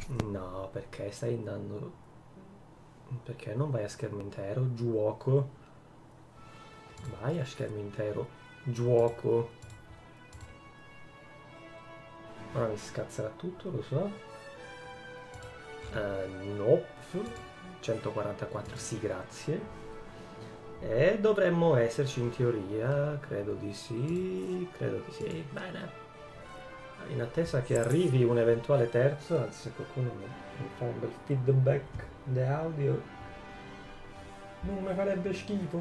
No, perché stai andando... Perché non vai a schermo intero? Gioco. Vai a schermo intero. Gioco. Ora mi scazzerà tutto, lo so. Nope. 144, sì, grazie. E dovremmo esserci in teoria, credo di sì, credo di sì. Bene. In attesa che arrivi un eventuale terzo, anzi se qualcuno mi fa un bel feedback di audio, non mi farebbe schifo.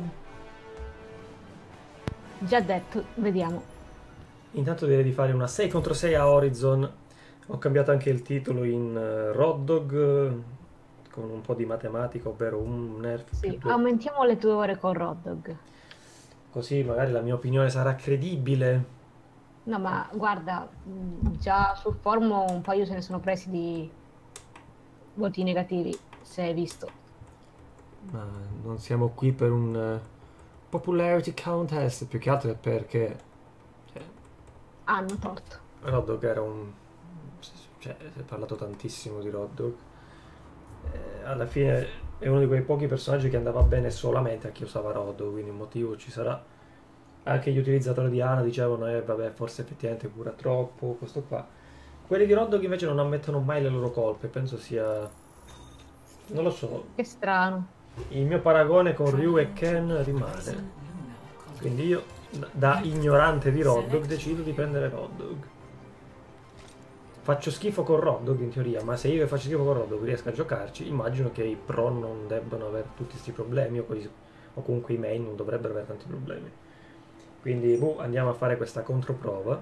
Già detto, vediamo. Intanto direi di fare una 6 contro 6 a Horizon. Ho cambiato anche il titolo in Road Dogg, con un po' di matematica, ovvero un nerf più Sì, 2. aumentiamo le tue ore con Hot Dog. Così magari la mia opinione sarà credibile. No, ma guarda, già sul forum un paio se ne sono presi di voti negativi, se hai visto. Ma non siamo qui per un popularity contest, più che altro è perché cioè, Hanno torto. Road Dogg era un... cioè, si è parlato tantissimo di Road Dogg. Alla fine è uno di quei pochi personaggi che andava bene solamente a chi usava Road Dogg, quindi un motivo ci sarà. Anche gli utilizzatori di Ana dicevano, vabbè, forse effettivamente cura troppo, questo qua. Quelli di Road Dogg invece non ammettono mai le loro colpe, penso sia... non lo so, Che strano. il mio paragone con Ryu e Ken rimane. Quindi io, da ignorante di Road Dogg, decido di prendere Road Dogg. Faccio schifo con Road Dogg in teoria, ma se io che faccio schifo con Road Dogg riesco a giocarci, immagino che i pro non debbano avere tutti questi problemi, o comunque i main non dovrebbero avere tanti problemi. Quindi andiamo a fare questa controprova.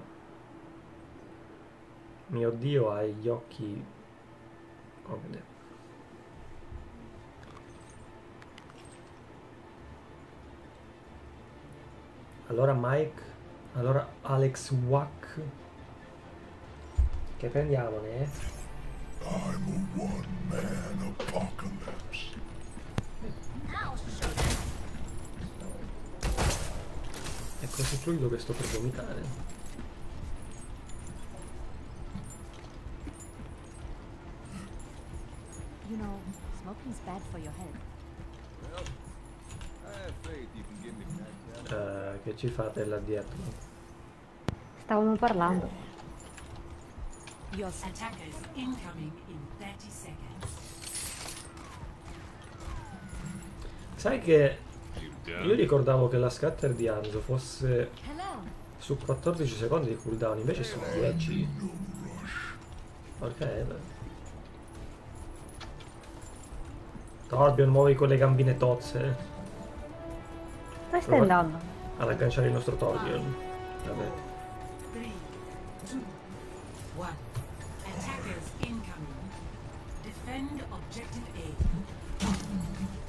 Mio Dio ha gli occhi... oh mio Dio. Allora Mike, allora Alex Wack, che prendiamone? I'm a one-man apocalypse. È così fluido che sto per vomitare. You know, smoking's bad for your health. Well, I have faith you can give me that. Che ci fate là dietro? Stavamo parlando. Your Attackers incoming in 30 seconds. Sai che io ricordavo che la scatter di Hanzo fosse hello. su 14 secondi di cooldown, invece su 10. Ok, beh. Torbjorn, muovi con le gambine tozze. Dove stai andando? Ad agganciare il nostro Torbjorn. Vabbè. 3, 2, 1. Attackers incoming. Defend objective A.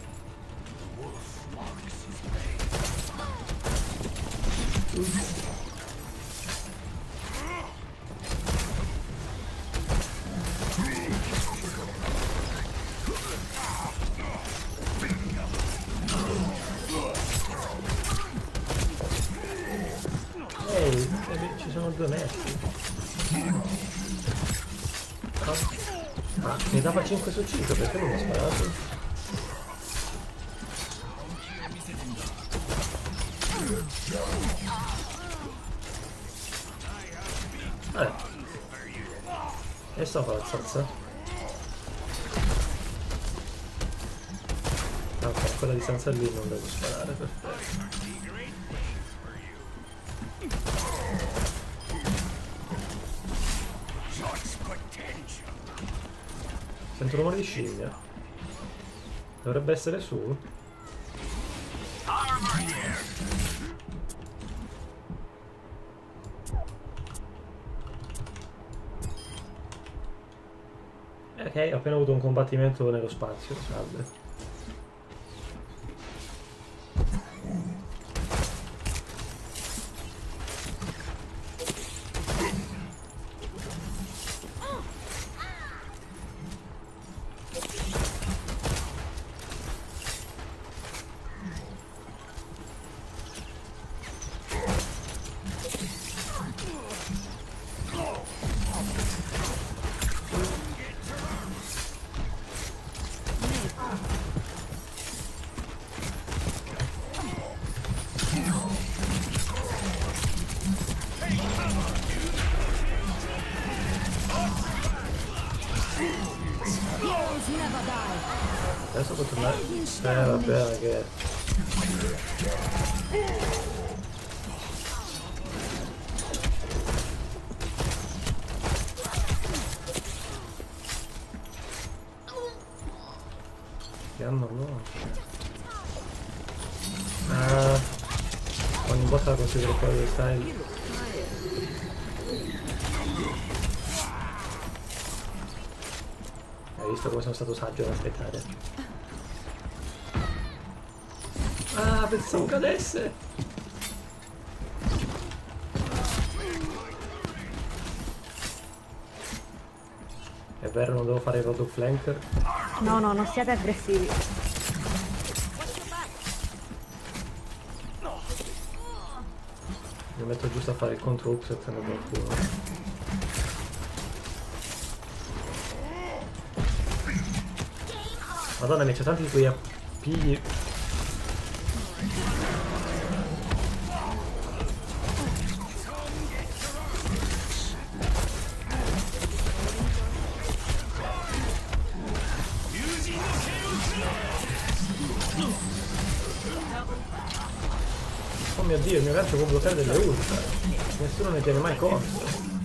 Ehi, ci sono due messi. Ah, mi dava 5 su 5 perché non mi ha sparato? E sto fa la salsa? Ok, quella distanza lì non devo sparare, perfetto. Sento rumore di scimmia. Dovrebbe essere su? Ok, ho appena avuto un combattimento nello spazio, salve. Heroes never die. Adesso può tornare. Vabbè, che. Che hanno loro? Ogni volta la considero fuori del style. Hai visto come sono stato saggio ad aspettare? Ah, pensavo cadesse! È vero, non devo fare il road flanker? No, no, non siate aggressivi. Mi metto giusto a fare il contro up se prendo qualcuno. Madonna mia, c'è tanti di quei appigli. Oh mio Dio, il mio gancio può bloccare delle ultra. Nessuno ne tiene mai conto.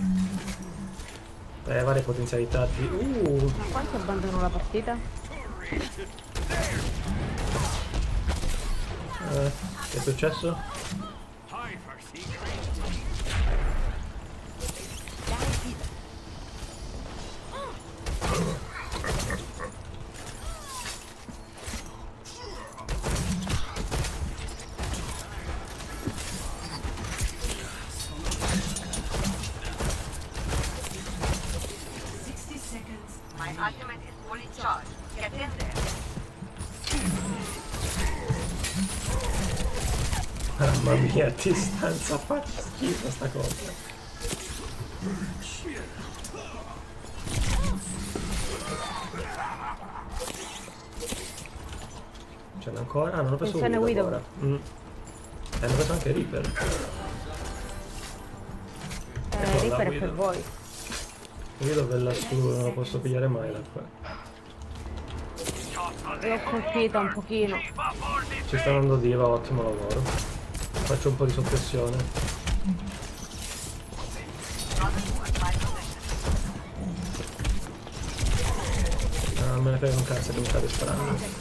Varie potenzialità di. Ma quanto abbandono la partita? Che è successo? Mamma mia, a distanza fa schifo sta cosa. Ce n'è ancora? Ah, non ho preso Widow ora. Hanno preso anche Reaper. Reaper è per voi. Widow è lassù, non lo posso pigliare mai da qua. L'ho colpita un pochino. Ci sta andando diva, ottimo lavoro. Faccio un po' di soppressione. Ah, me ne frega un cazzo che mi state sparando.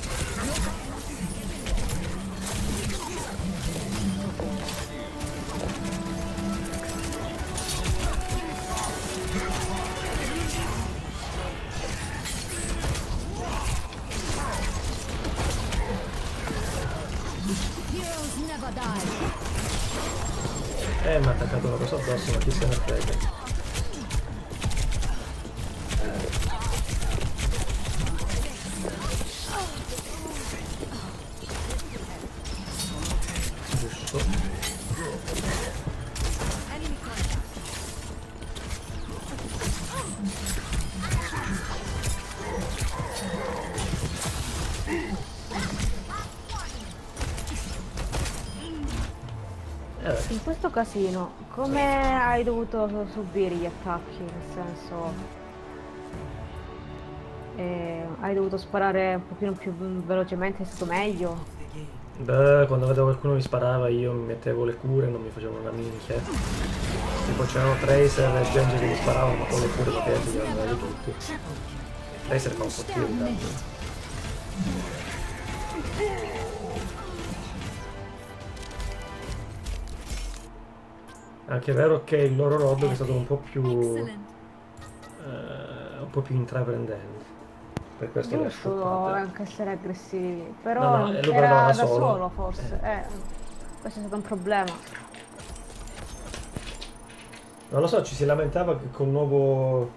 Mi ha attaccato una cosa addosso, ma chi se ne frega. Giusto. In questo casino, come hai dovuto subire gli attacchi? Nel senso, hai dovuto sparare un pochino più velocemente, è stato meglio? Beh, quando vedevo qualcuno mi sparava io mi mettevo le cure e non mi facevo una minchia. Tipo c'erano Tracer e gente che mi sparavano, ma con le cure lo perdi, li avevo tutti. Tracer fa un po' più di danno. Anche è vero che il loro road è stato un po' più intraprendente. Per questo le ha Giusto, anche essere aggressivi. Però no, non lo era da solo. solo forse. Questo è stato un problema. Non lo so, ci si lamentava che col nuovo.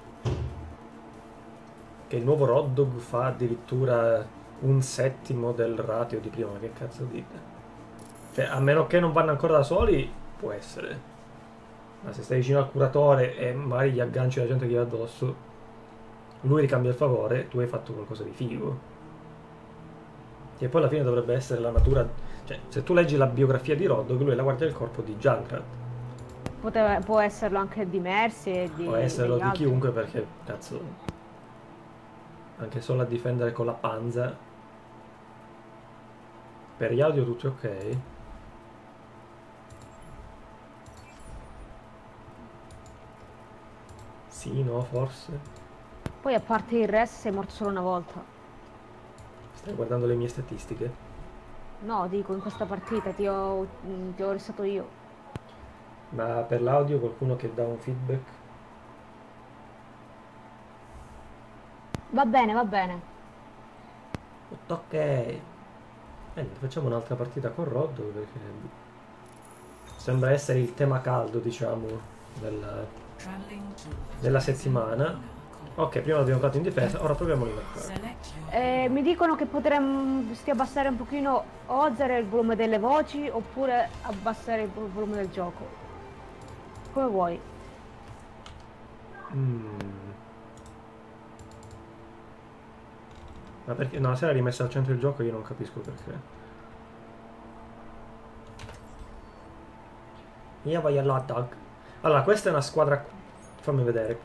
Che il nuovo Road Dogg fa addirittura 1/7 del ratio di prima. Ma che cazzo dite? Cioè, a meno che non vanno ancora da soli, può essere. Ma se stai vicino al curatore e magari gli agganci la gente che va addosso, lui ricambia il favore, tu hai fatto qualcosa di figo. Che poi alla fine dovrebbe essere la natura. Cioè, se tu leggi la biografia di Road Dogg, lui è la guardia del corpo di Junkrat. Può esserlo anche di Mercy e di. Può esserlo degli di altri. chiunque perché, cazzo. Anche solo a difendere con la panza. Per gli audio tutto ok? Sì, no, forse. Poi a parte il rest sei morto solo una volta. Stai guardando le mie statistiche? No, dico, in questa partita ti ho restato io. Ma per l'audio qualcuno che dà un feedback? Va bene, va bene. Tutto ok. Facciamo un'altra partita con Rod perché sembra essere il tema caldo, diciamo, della settimana. Ok, prima l'abbiamo fatto in difesa, ora proviamo l'attacco. Mi dicono che potresti abbassare un pochino o alzare il volume delle voci oppure abbassare il volume del gioco. Come vuoi. Ma perché? No, se l'ha rimessa al centro del gioco io non capisco perché. Io voglio l'hot dog. Allora, questa è una squadra... Fammi vedere.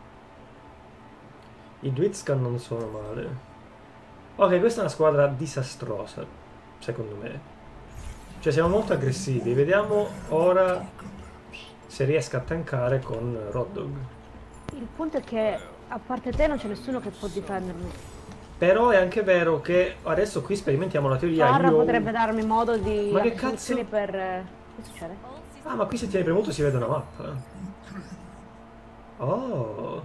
I Dwitzkan non sono male. Ok, questa è una squadra disastrosa, secondo me. Cioè, siamo molto aggressivi. Vediamo ora se riesco a tankare con Road Dog. Il punto è che a parte te non c'è nessuno che può difendermi. Però è anche vero che adesso qui sperimentiamo la teoria. Farra potrebbe darmi modo di... Ma che cazzo? Per... Che succede? Ah, ma qui se tieni premuto si vede una mappa. Oh.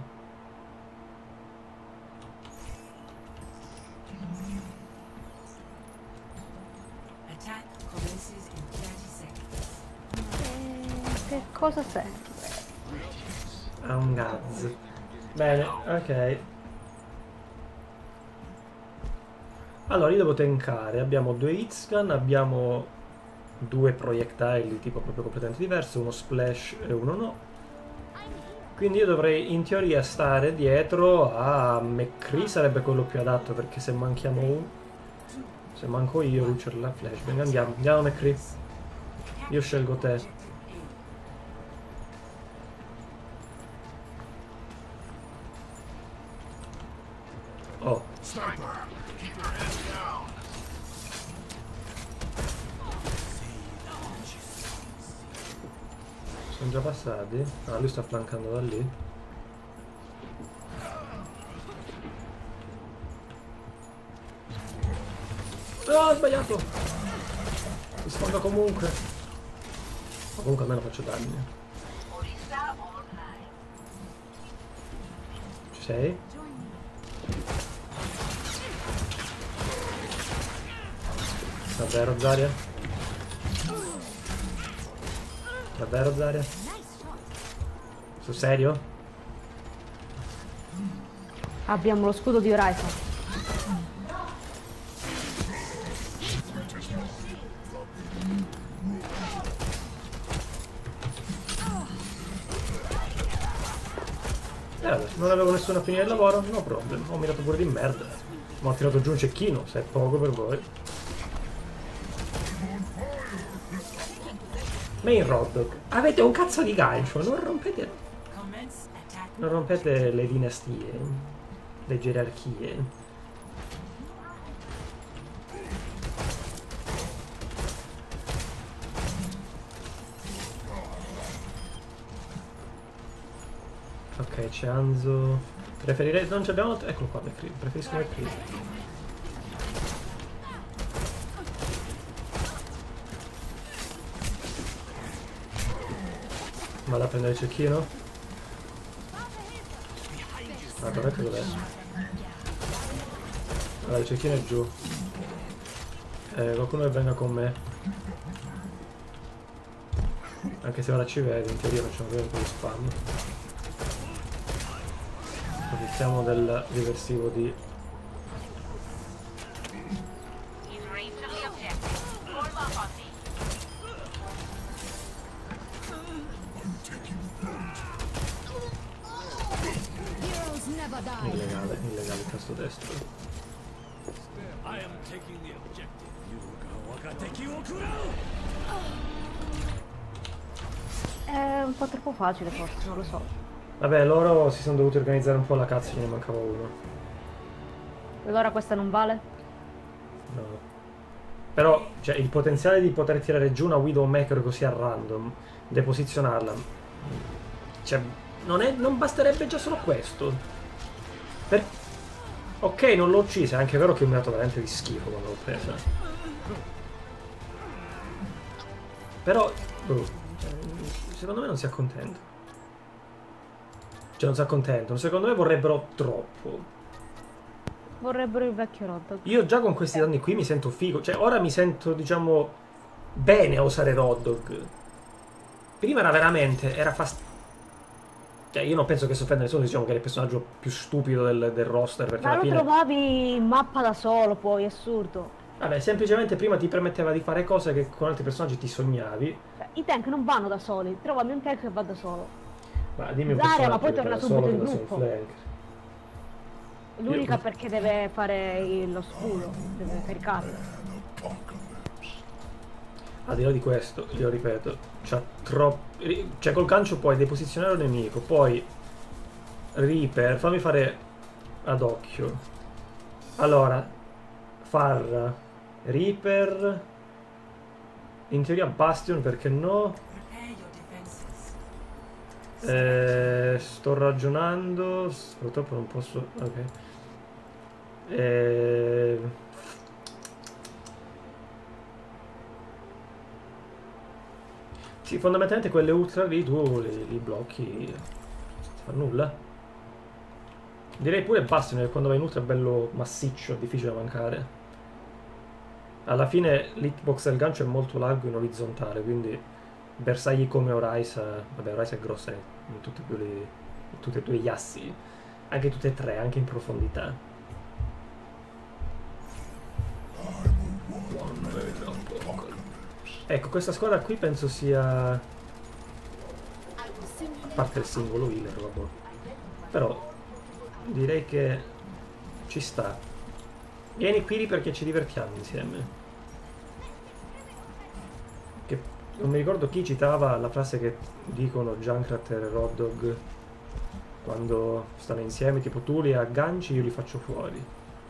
Che cosa sei? Ah, un gaz. Bene, ok. Allora, io devo tankare. Abbiamo 2 hitscan, abbiamo 2 proiettili tipo proprio completamente diversi, uno splash e uno no. Quindi io dovrei in teoria stare dietro a McCree, sarebbe quello più adatto perché se manchiamo uno, se manco io lui c'è la flashbang. Andiamo McCree. Io scelgo te. Oh. Sono già passati? Ah, lui sta flancando da lì. Ah, ho sbagliato! Mi sfonda comunque. Ma comunque almeno faccio danni. Ci sei? Davvero Zarya? Davvero Zarya? Sul serio? Abbiamo lo scudo di Horizon. Non avevo nessuna fine del lavoro, no problem. Ho mirato pure di merda. Ma ho tirato giù un cecchino, se è poco per voi. Main Rod, avete un cazzo di gancio, non rompete le dinastie, le gerarchie. Ok, c'è Anzo. Preferirei. Non ci abbiamo. Eccolo qua, McCree. Preferisco McCree. Vado a prendere il cecchino. Ah, dov'è che dov'è? Allora, il cecchino è giù. Qualcuno che venga con me. Anche se ora ci vedi, in teoria facciamo vedere un po' di spam. Approfittiamo del diversivo di... illegale il tasto destro. È un po' troppo facile forse, non lo so. Vabbè, loro si sono dovuti organizzare un po' la cazzo, ne mancava uno. Allora questa non vale? No. Però, cioè, il potenziale di poter tirare giù una Widowmaker così a random, deposizionarla, cioè, non basterebbe già solo questo. Ok, non l'ho uccisa, è anche vero che mi ha dato veramente di schifo quando l'ho presa. Però, secondo me non si accontenta. Cioè, non si accontentano. Secondo me vorrebbero troppo. Vorrebbero il vecchio Roddog. Io già con questi danni qui mi sento figo. Cioè, ora mi sento, diciamo, bene a usare Roddog. Prima era veramente... Era cioè, io non penso che si offenda nessuno, diciamo che è il personaggio più stupido del roster, perché Ma alla lo fine... trovavi in mappa da solo, poi, è assurdo. Vabbè, semplicemente prima ti permetteva di fare cose che con altri personaggi ti sognavi. I tank non vanno da soli, trovami un tank che va da solo. Ma dimmi un Zarya, personaggio ma poi che torna va subito solo in che da gruppo. flank. L'unica Io- perché deve fare lo scudo, deve caricarlo. Al di là di questo, io ripeto, c'ha troppo... Cioè, col gancio puoi deposizionare un nemico, poi... Reaper, fammi fare ad occhio. Allora, Farra, Reaper... In teoria Bastion, perché no? Prepare your defenses. Sto ragionando, purtroppo non posso... Ok. Sì, fondamentalmente quelle ultra lì tu li blocchi, non fa nulla. Direi pure Bastion, che quando vai in ultra è bello massiccio, difficile da mancare. Alla fine l'hitbox del gancio è molto largo in orizzontale, quindi bersagli come Orisa, vabbè Orisa è grossa in tutti e due gli assi, anche tutte e tre, anche in profondità. Ecco, questa squadra qui penso sia, a parte il singolo healer, vabbè, però direi che ci sta. Vieni qui perché ci divertiamo insieme. Che non mi ricordo chi citava la frase che dicono Junkrat e Roddog quando stanno insieme, tipo tu li agganci, io li faccio fuori.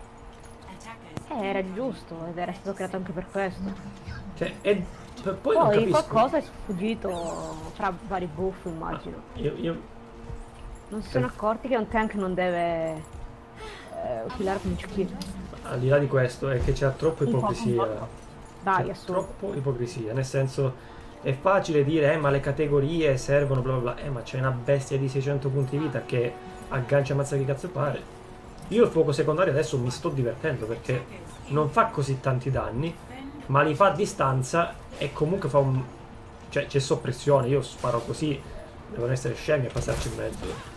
Era giusto ed era stato creato anche per questo. Cioè, poi non Poi capisco. qualcosa è sfuggito fra vari buff, immagino. Io Non si sono accorti che un tank non deve filare come un cecchino. al di là di questo è che c'è troppa ipocrisia. Dai, C'è assurdo. troppo ipocrisia, nel senso è facile dire ma le categorie servono bla bla bla, ma c'è una bestia di 600 punti vita che aggancia e ammazza che cazzo pare. Io il fuoco secondario adesso mi sto divertendo perché non fa così tanti danni, ma li fa a distanza e comunque fa un... cioè c'è soppressione, io sparo così, devono essere scemi a passarci in mezzo.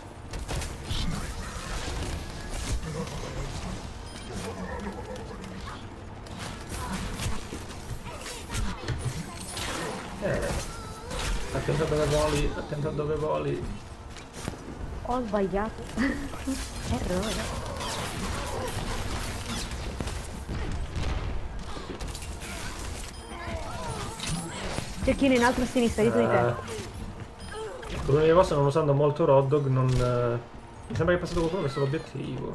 Attenta dove voli, attenta dove voli. Ho sbagliato. Errore. Cecchino in alto a sinistra, dietro di te. Con l'unica cosa, non usando molto Roddog, non... mi sembra che è passato qualcuno verso l'obiettivo.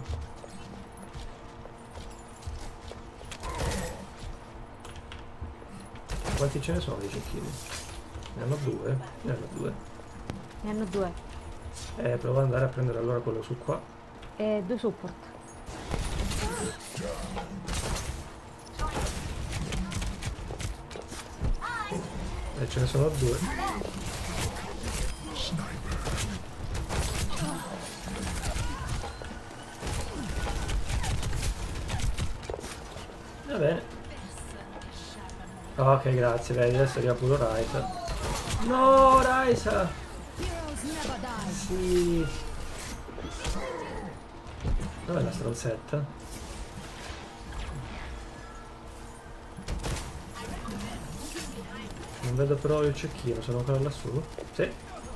Quanti ce ne sono di cecchini? Ne hanno due? Ne hanno due. Ne hanno due. Provo ad andare a prendere allora quello su qua. E due support. Ce ne sono due. Va bene. Ok, grazie, vedi, adesso arriva pure Raisa. No, Raisa! Sì. Dov'è la stronzetta? Non vedo però il cecchino, sono ancora lassù? Sì.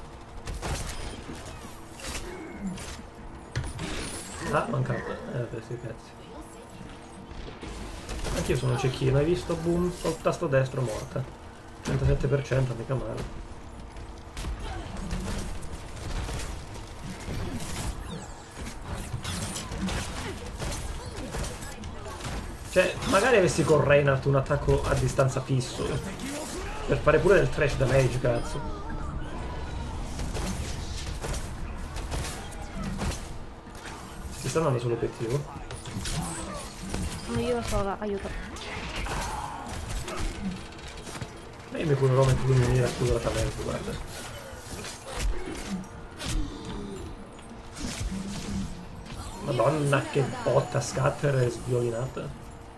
Ah, mancato. Questi pezzi. Anch'io sono cecchino, hai visto? Boom, col tasto destro morta. 107%, mica male. Cioè, magari avessi con Reinhardt un attacco a distanza fisso. Per fare pure del trash damage, cazzo. Si sta andando sull'obiettivo? No, io sola, aiuto. E io mi curerò mentre lui mi viene accuratamente, guarda. Madonna, che botta scatter e sviolinata.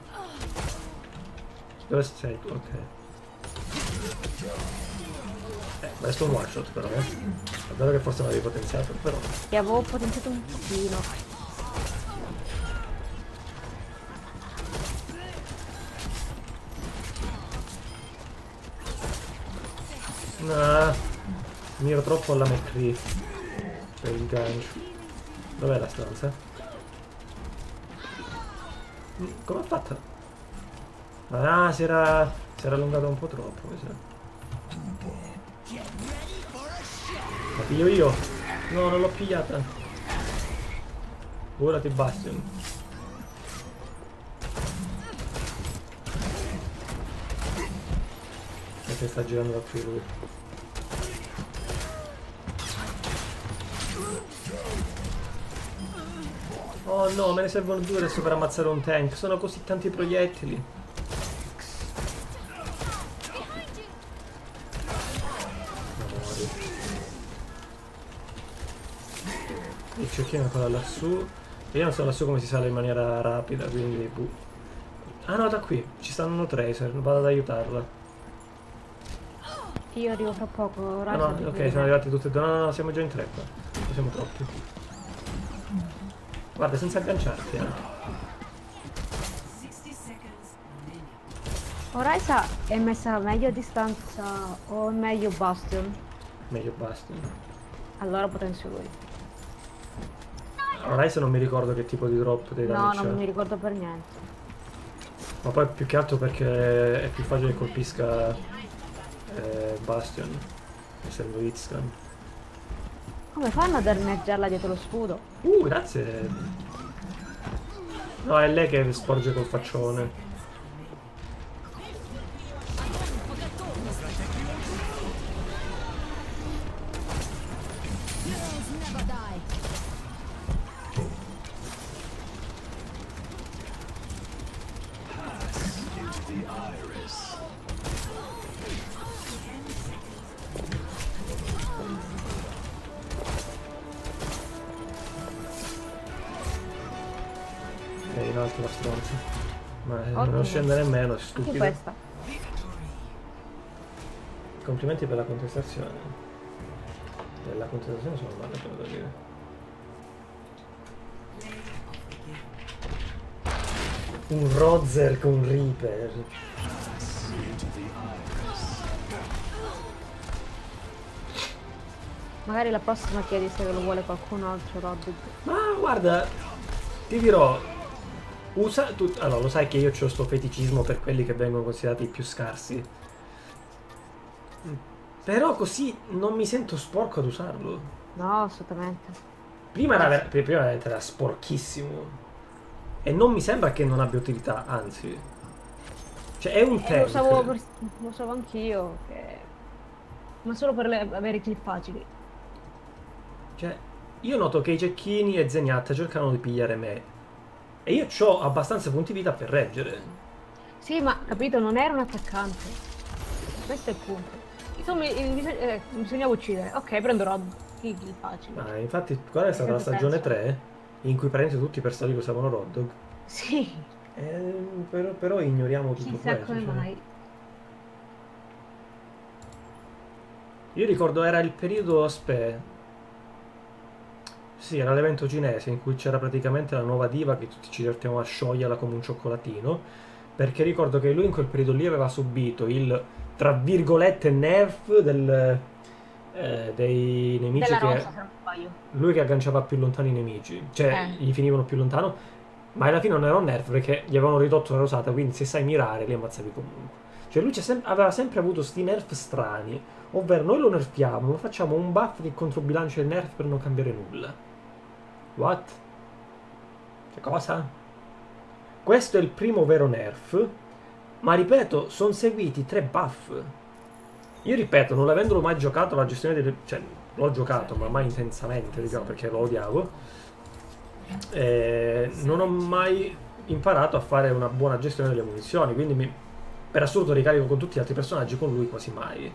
Dove sei tu? Ok. Questo è un one shot però, È vero che forse l'avevi potenziato, però. E avevo potenziato un pochino. Nah, miro troppo alla McCree per il gancio. Dov'è la stanza? Come ha fatto? Ah, si era allungato un po' troppo, mi sa. La piglio io? No, non l'ho pigliata. Ora ti Bastion. Perché sta girando da qui lui. Oh no, me ne servono due adesso per ammazzare un tank. Sono così tanti proiettili. Il cecchino è ancora lassù. E io non so lassù come si sale in maniera rapida, quindi Ah no, da qui. Ci stanno Tracer, vado ad aiutarla. Io arrivo fra poco. Ah, no, ok, sono arrivati tutti e due. No, siamo già in tre qua. Siamo troppi. Guarda, senza agganciarti anche. 60 seconds remaining. Horizon è messa meglio a distanza o meglio Bastion? Meglio Bastion. Allora potenzio lui. Horizon non mi ricordo che tipo di drop dei No, danni non c'è. mi ricordo per niente. Ma poi più che altro perché è più facile che colpisca Bastion, essendo Hitscan. Come fanno a danneggiarla dietro lo scudo? Grazie. No, è lei che sporge col faccione. È in alto la stronza. Ma non scende nemmeno, è Anche stupido. questa. Complimenti per la contestazione. La contestazione sono male, devo dire. Un Rozer con Reaper. Magari la prossima chiedi se lo vuole qualcun altro, Roddig. Ma guarda, ti dirò, allora lo sai che io ho sto feticismo per quelli che vengono considerati i più scarsi. Però così non mi sento sporco ad usarlo. No, assolutamente. Prima era sporchissimo. E non mi sembra che non abbia utilità, anzi. Cioè è un tank. Lo usavo anch'io, ma solo per avere i kill facili. Cioè, io noto che i cecchini e Zenyatta cercano di pigliare me. E io ho abbastanza punti vita per reggere. Sì, ma capito, non era un attaccante. Questo è il punto. Bisognava uccidere. Ok, prendo Rod. Kill facile. Ma infatti, qual è stata la stagione 3 in cui praticamente tutti i personaggi usavano Roddog? Sì. Però ignoriamo tutto Chissà questo. come Cioè. mai. Io ricordo era il periodo Sì, era l'evento cinese in cui c'era praticamente la nuova diva che tutti ci divertivamo a scioglierla come un cioccolatino. Perché ricordo che lui in quel periodo lì aveva subito il, tra virgolette, nerf dei nemici Della che... rosa, se non sbaglio. Lui che agganciava più lontano i nemici. Cioè, gli finivano più lontano. Ma alla fine non era un nerf perché gli avevano ridotto la rosata, quindi se sai mirare li ammazzavi comunque. Cioè lui aveva sempre avuto sti nerf strani. Ovvero noi lo nerfiamo, ma facciamo un buff che controbilancia il nerf per non cambiare nulla. What? Che cosa? questo è il primo vero nerf, ma ripeto, sono seguiti 3 buff. Io ripeto, non avendolo mai giocato la gestione delle... cioè, l'ho giocato, ma mai intensamente, diciamo, perché lo odiavo. Non ho mai imparato a fare una buona gestione delle munizioni, quindi per assurdo ricarico con tutti gli altri personaggi, con lui quasi mai.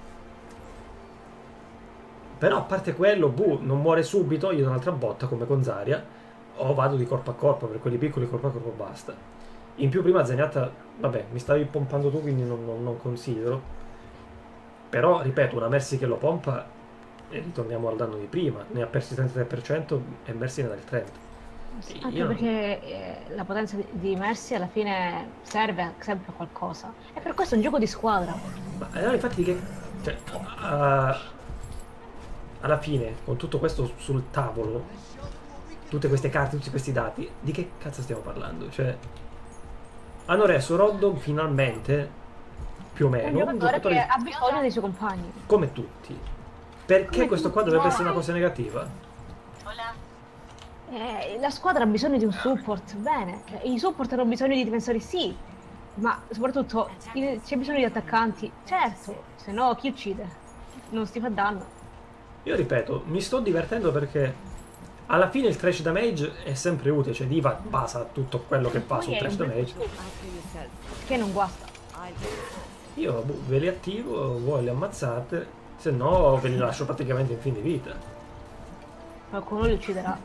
Però a parte quello, non muore subito, io do un'altra botta come con Zarya, o vado di corpo a corpo, per quelli piccoli corpo a corpo basta. In più prima Zenyatta, vabbè, mi stavi pompando tu, quindi non considero. Però, ripeto, una Mercy che lo pompa, e ritorniamo al danno di prima, ne ha persi il 33% e Mercy ne dà il 30%. Anche perché la potenza di Mercy alla fine serve sempre a qualcosa. E per questo è un gioco di squadra. Ma allora infatti che... cioè, alla fine, con tutto questo sul tavolo, tutte queste carte, tutti questi dati, di che cazzo stiamo parlando? Cioè, hanno reso Roddog finalmente, più o meno, un giocatore che ha bisogno dei suoi compagni. come tutti. Perché Come questo qua tutti, dovrebbe no. essere una cosa negativa? La squadra ha bisogno di un support, bene. I support hanno bisogno di difensori, sì. Ma soprattutto c'è bisogno di attaccanti, certo. Se no chi uccide? Non si fa danno. Io ripeto, mi sto divertendo perché alla fine il trash damage è sempre utile, cioè Diva basa tutto quello che fa sul trash damage. Che non guasta. Io ve li attivo, voi li ammazzate, se no ve li lascio praticamente in fin di vita. Qualcuno li ucciderà.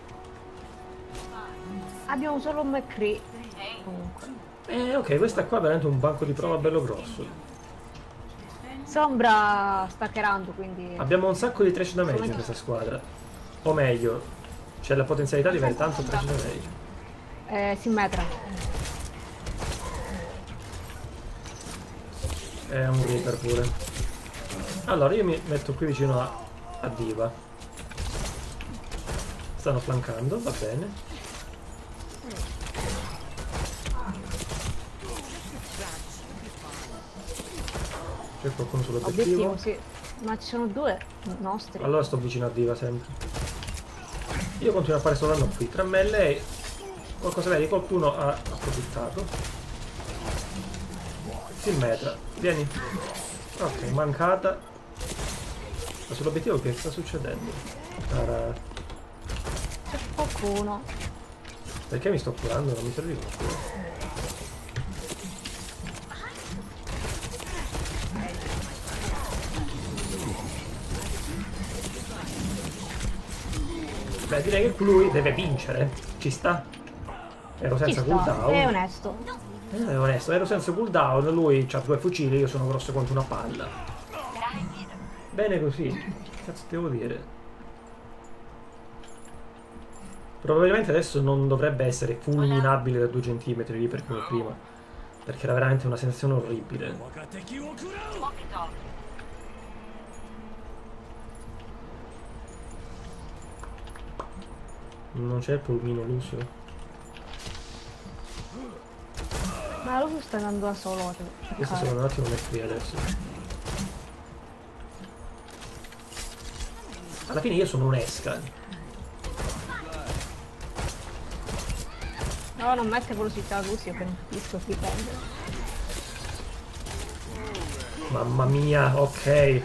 Abbiamo solo un McCree. Comunque. Ok, questa qua è veramente un banco di prova bello grosso. Sombra sta hackerando, quindi... Abbiamo un sacco di trash damage in questa squadra. O meglio, c'è la potenzialità di avere tanto trash damage. Simmetra. È un Reaper pure. Allora, io mi metto qui vicino a Diva. Stanno flancando, va bene. C'è qualcuno sull'obiettivo? Obiettivo, sì. Ma ci sono 2 nostri. Allora sto vicino a Diva sempre. Io continuo a fare solo danno qui. Tra me e lei qualcosa vedi, qualcuno ha approfittato. Simmetra, vieni. Ok, mancata. Ma sull'obiettivo che sta succedendo? C'è qualcuno. Perché mi sto curando? Non mi serviva una cura. Beh, direi che lui deve vincere. Ci sta. Ero senza cooldown. È onesto. È onesto, ero senza cooldown. Lui ha 2 fucili, io sono grosso quanto una palla. Bene così. Che cazzo devo dire? Probabilmente adesso non dovrebbe essere fulminabile da 2 centimetri lì per come prima. Perché era veramente una sensazione orribile. Non c'è il pulmino Lucio? Ma lui sta andando da solo. Questo secondo un attimo qui adesso. Alla fine io sono un esca. No, non mette velocità a Lucio che non capisco chi prende. Mamma mia, ok.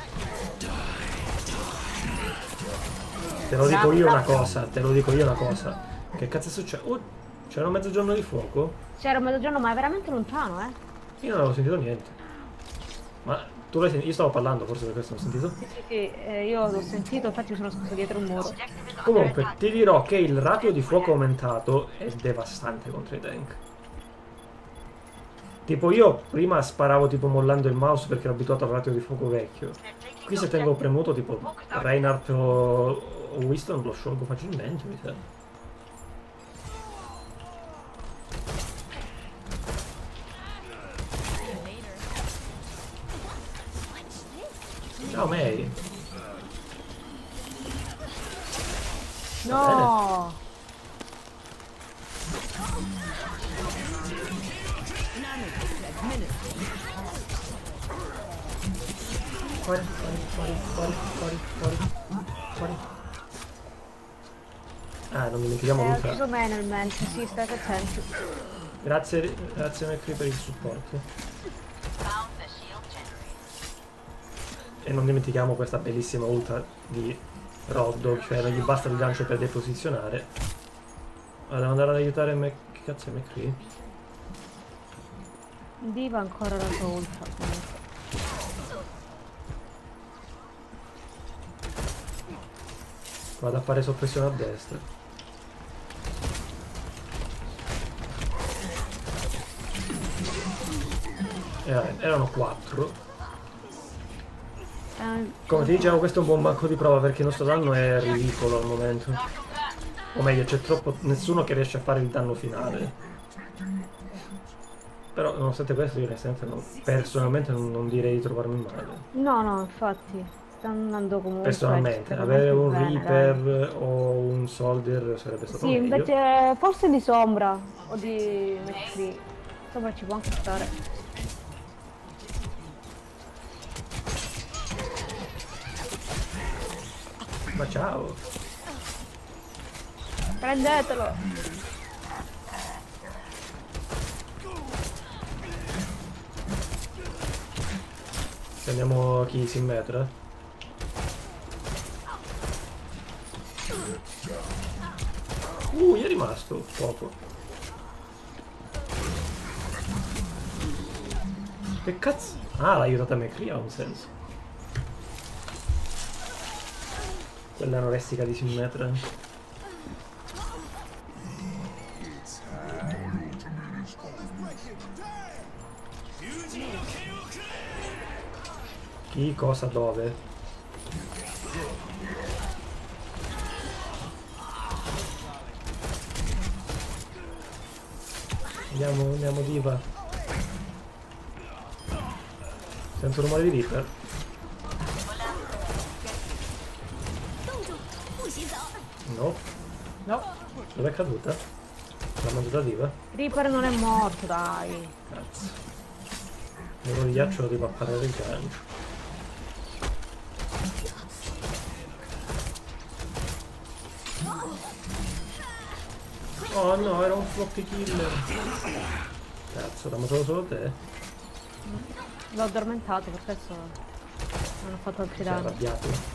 Te lo dico io una cosa, te lo dico io una cosa. Che cazzo è successo? C'era un mezzogiorno di fuoco? C'era un mezzogiorno, ma è veramente lontano, eh? Io non avevo sentito niente. Ma tu l'hai sentito? Io stavo parlando, forse per questo non ho sentito? Sì, io l'ho sentito, infatti mi sono scusa dietro un muro. Comunque, ti dirò che il ratio di fuoco aumentato è devastante contro i tank. Tipo io prima sparavo tipo mollando il mouse perché ero abituato al ratio di fuoco vecchio. Qui se tengo premuto tipo Reinhardt o Winston lo sciolgo facilmente, mi sa. Ciao May. No! Fuori. Ah, non dimentichiamo Ho Luca. ucciso Manelman, sì, state attenti. Grazie McCree per il supporto. E non dimentichiamo questa bellissima ulta di Roddo, cioè non gli basta il gancio per deposizionare. Ma devo andare ad aiutare che cazzo è McCree? Diva ancora la sua ultra. Vado a fare soppressione a destra. Erano 4. Come ti dicevo, questo è un buon banco di prova perché il nostro danno è ridicolo al momento. O meglio, c'è troppo nessuno che riesce a fare il danno finale. Però nonostante questo io personalmente non direi di trovarmi male. No, no, infatti. Sta andando comunque. Personalmente, avere un Reaper o un Soldier sarebbe stato meglio. Sì, invece forse di Sombra o di McCree. Sombra ci può anche stare. Ma ciao! Prendetelo! Prendiamo chi si immetra? Gli è rimasto poco. Che cazzo? Ah, l'ha aiutata a McCree, ha un senso. Quella anorestica di Simmetra. Chi, cosa, dove? Andiamo Diva. Sento rumore di Reaper. No. No. Dove è caduta? L'ha mangiata Diva? Reaper non è morto, dai. Cazzo. Muro di ghiaccio lo devo apparare il gancio. Oh no, era un floppy killer. Cazzo, l'ha mangiato solo te? L'ho addormentato, per questo non ho fatto altri Si è danni. arrabbiato.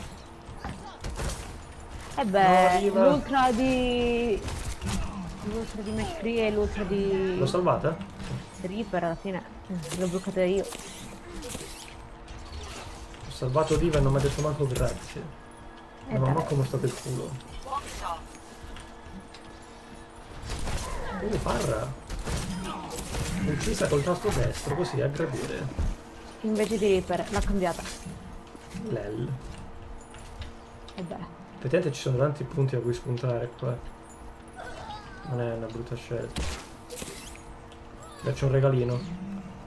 E beh, No, l'ultra di McCree e l'ultra di L'ho salvata? Reaper alla fine l'ho bloccata io. Ho salvato Diva e non mi ha detto manco grazie. Eh Ma beh. come stato il culo. Parra! Uccisa col tasto destro, così a gradire. Invece di Reaper l'ha cambiata. Lel. E beh. Effettivamente ci sono tanti punti a cui spuntare qua. Non è una brutta scelta. Ti faccio un regalino.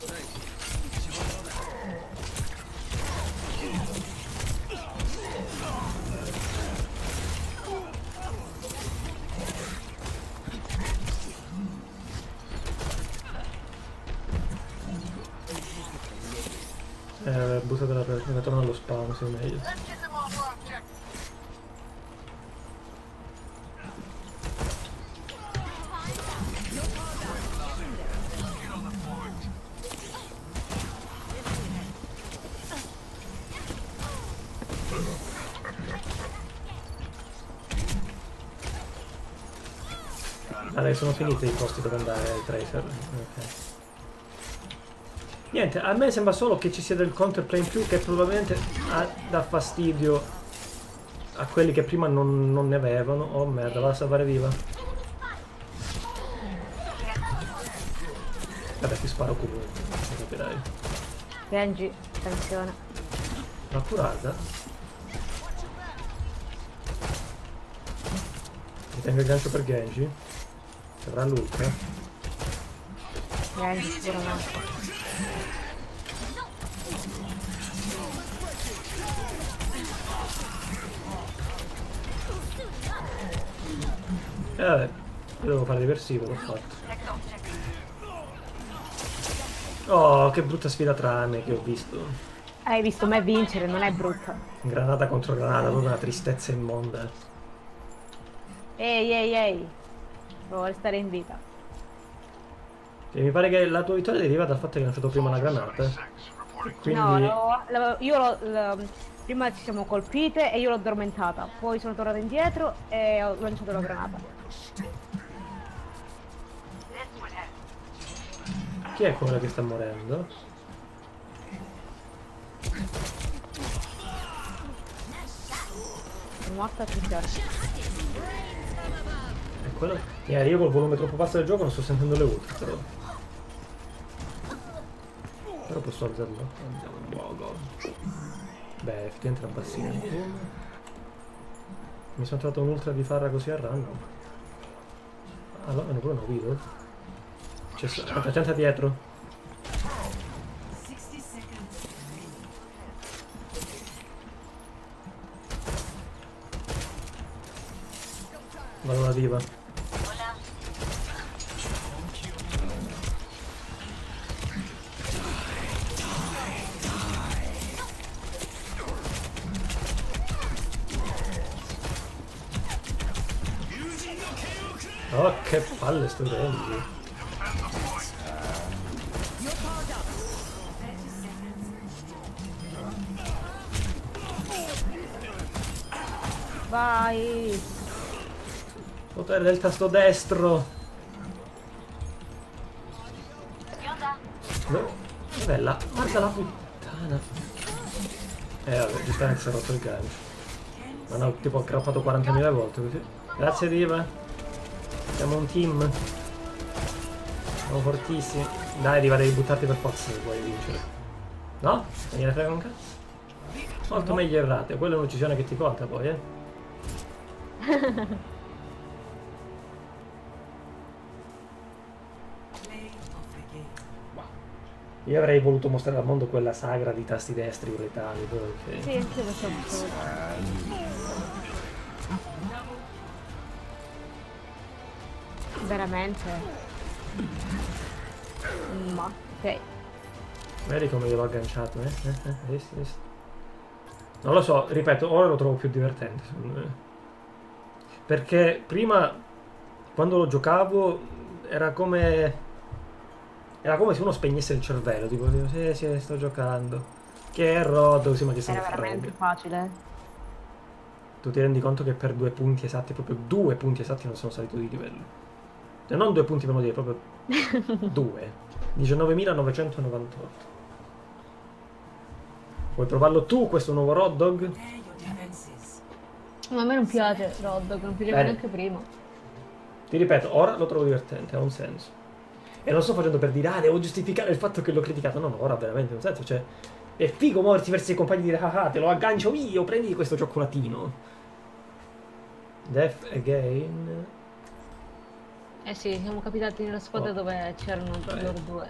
Buttatela per me, torno allo spawn, se è meglio. Allora, sono finiti i posti dove andare ai Tracer. Ok. Niente, a me sembra solo che ci sia del counterplay in più che probabilmente dà fastidio a quelli che prima non ne avevano. Oh merda, va a salvare Viva. Vabbè, ti sparo comunque, non capirai. Genji, attenzione. L'ha curata? Mi tengo il gancio per Genji. Ci avrà l'ultra. Genji sicuramente. Vabbè, io devo fare diversivo, l'ho fatto. Oh, che brutta sfida tranne che ho visto. Hai visto me vincere, non è brutta. Granata contro granata, proprio una tristezza immonda. Ehi, ehi, ehi. Devo restare in vita. E mi pare che la tua vittoria deriva dal fatto che hai lanciato prima la granata. Quindi... No, prima ci siamo colpite e io l'ho addormentata. Poi sono tornata indietro e ho lanciato la granata. Chi è quella che sta morendo? Sono morta a Cristiano. È quello... io col volume troppo basso del gioco non sto sentendo le ultra, però... Però posso alzarlo. Andiamo un poco. Beh, effettivamente era bassino. Mi sono trovato un'ultra di farra così a random. Allora ne pure una video. C'è gente dietro. 60 seconds remaining. Vado la diva. Oh, che palle sto Renzi. Vai! Potere del tasto destro. No, bella, guarda la puttana. Vabbè, giustamente si è rotto il gancio. Ma no, tipo ho crappato 40.000 volte così. Grazie Diva. Siamo un team. Siamo fortissimi. Dai Diva, devi buttarti per forza se vuoi vincere. No? Non gliene frega un cazzo? Molto meglio errate, quella è un'uccisione che ti conta poi, Play of the game. Io avrei voluto mostrare al mondo quella sagra di tasti destri letali, perché... Sì, anche io faccio veramente? Ma, ok. Vedi come gliel'ho agganciato, visti. Non lo so, ripeto, ora lo trovo più divertente, secondo me. Perché prima, quando lo giocavo, era come se uno spegnesse il cervello, tipo, sì, sto giocando. Che è rotto, così, ma che se ne Era frega. veramente facile. Tu ti rendi conto che per 2 punti esatti, proprio 2 punti esatti non sono salito di livello. Cioè non 2 punti per dire, proprio 2. 19.998. Vuoi provarlo tu, questo nuovo Road Dog? Prepare your defenses. Ma a me non piace Rod, non piaceva Bene. neanche prima. Ti ripeto, ora lo trovo divertente, ha un senso. E non sto facendo per dire, devo giustificare il fatto che l'ho criticato. No, ora ha veramente un senso. Cioè, è figo muoversi verso i compagni e dire, te lo aggancio io, prendi questo cioccolatino. Death Again. Eh sì, siamo capitati nella squadra dove c'erano loro due.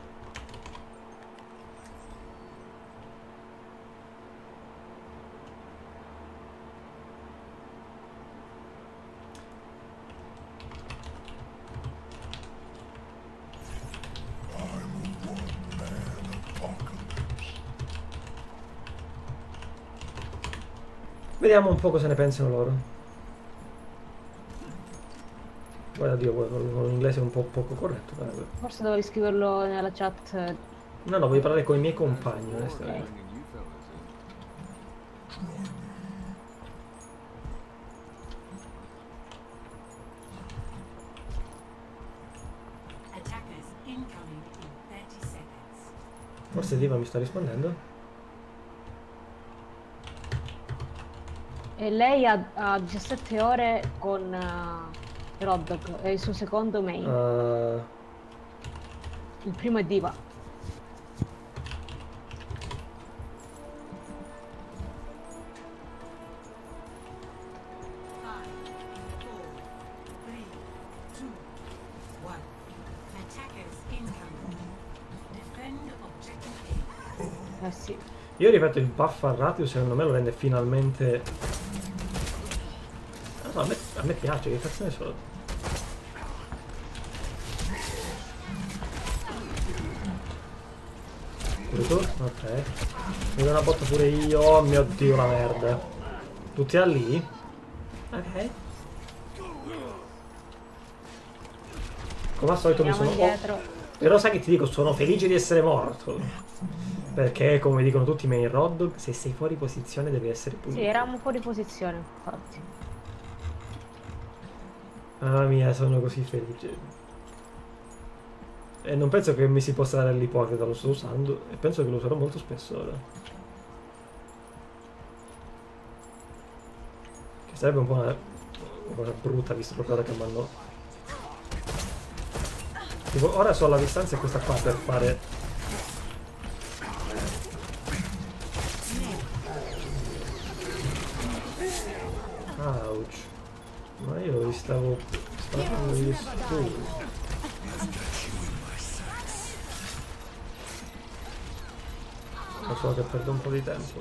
Vediamo un po' cosa ne pensano loro. Guarda Dio, con l'inglese un po' poco corretto. Guarda. Forse dovevi scriverlo nella chat. No, voglio parlare con i miei compagni, onestamente. Bringing you fellas in. Attackers incoming in 30 seconds. Forse Diva mi sta rispondendo. E lei ha 17 ore con Rod Dog, è il suo secondo main. Il primo è Diva. Five, four, three, two, one. Attackers incoming. Defend objective A. Eh sì. Io ripeto, il buff al ratio secondo me lo rende finalmente... Non so, a me piace, che cazzo ne so. Pure tu? Ok. Mi do una botta pure io. Oh mio Dio, la merda. Tutti a lì? Ok. Come al solito mi Andiamo sono... indietro. Però sai che ti dico, sono felice di essere morto. Perché, come dicono tutti i main Roddog, se sei fuori posizione devi essere punito. Sì, eravamo fuori posizione, infatti. Mamma mia, sono così felice. E non penso che mi si possa dare l'ipocrita, lo sto usando e penso che lo userò molto spesso ora. Che sarebbe un po' una cosa brutta visto proprio ora che mi hanno... Tipo, ora so la distanza è questa qua per fare... Ouch. Ma io li stavo sparando gli studi. So che perdo un po' di tempo.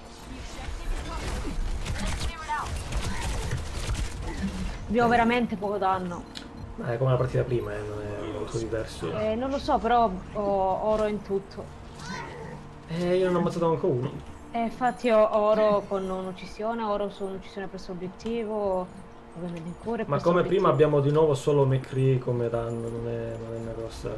Abbiamo veramente poco danno. Ma è come la partita prima, non è molto diverso. Non lo so, però ho oro in tutto. Io non ho ammazzato manco uno. Infatti ho oro con un'uccisione, oro su un'uccisione presso l'obiettivo, ovviamente in cure. Ma presso come prima l'obiettivo. abbiamo di nuovo solo McCree come danno, non è una cosa...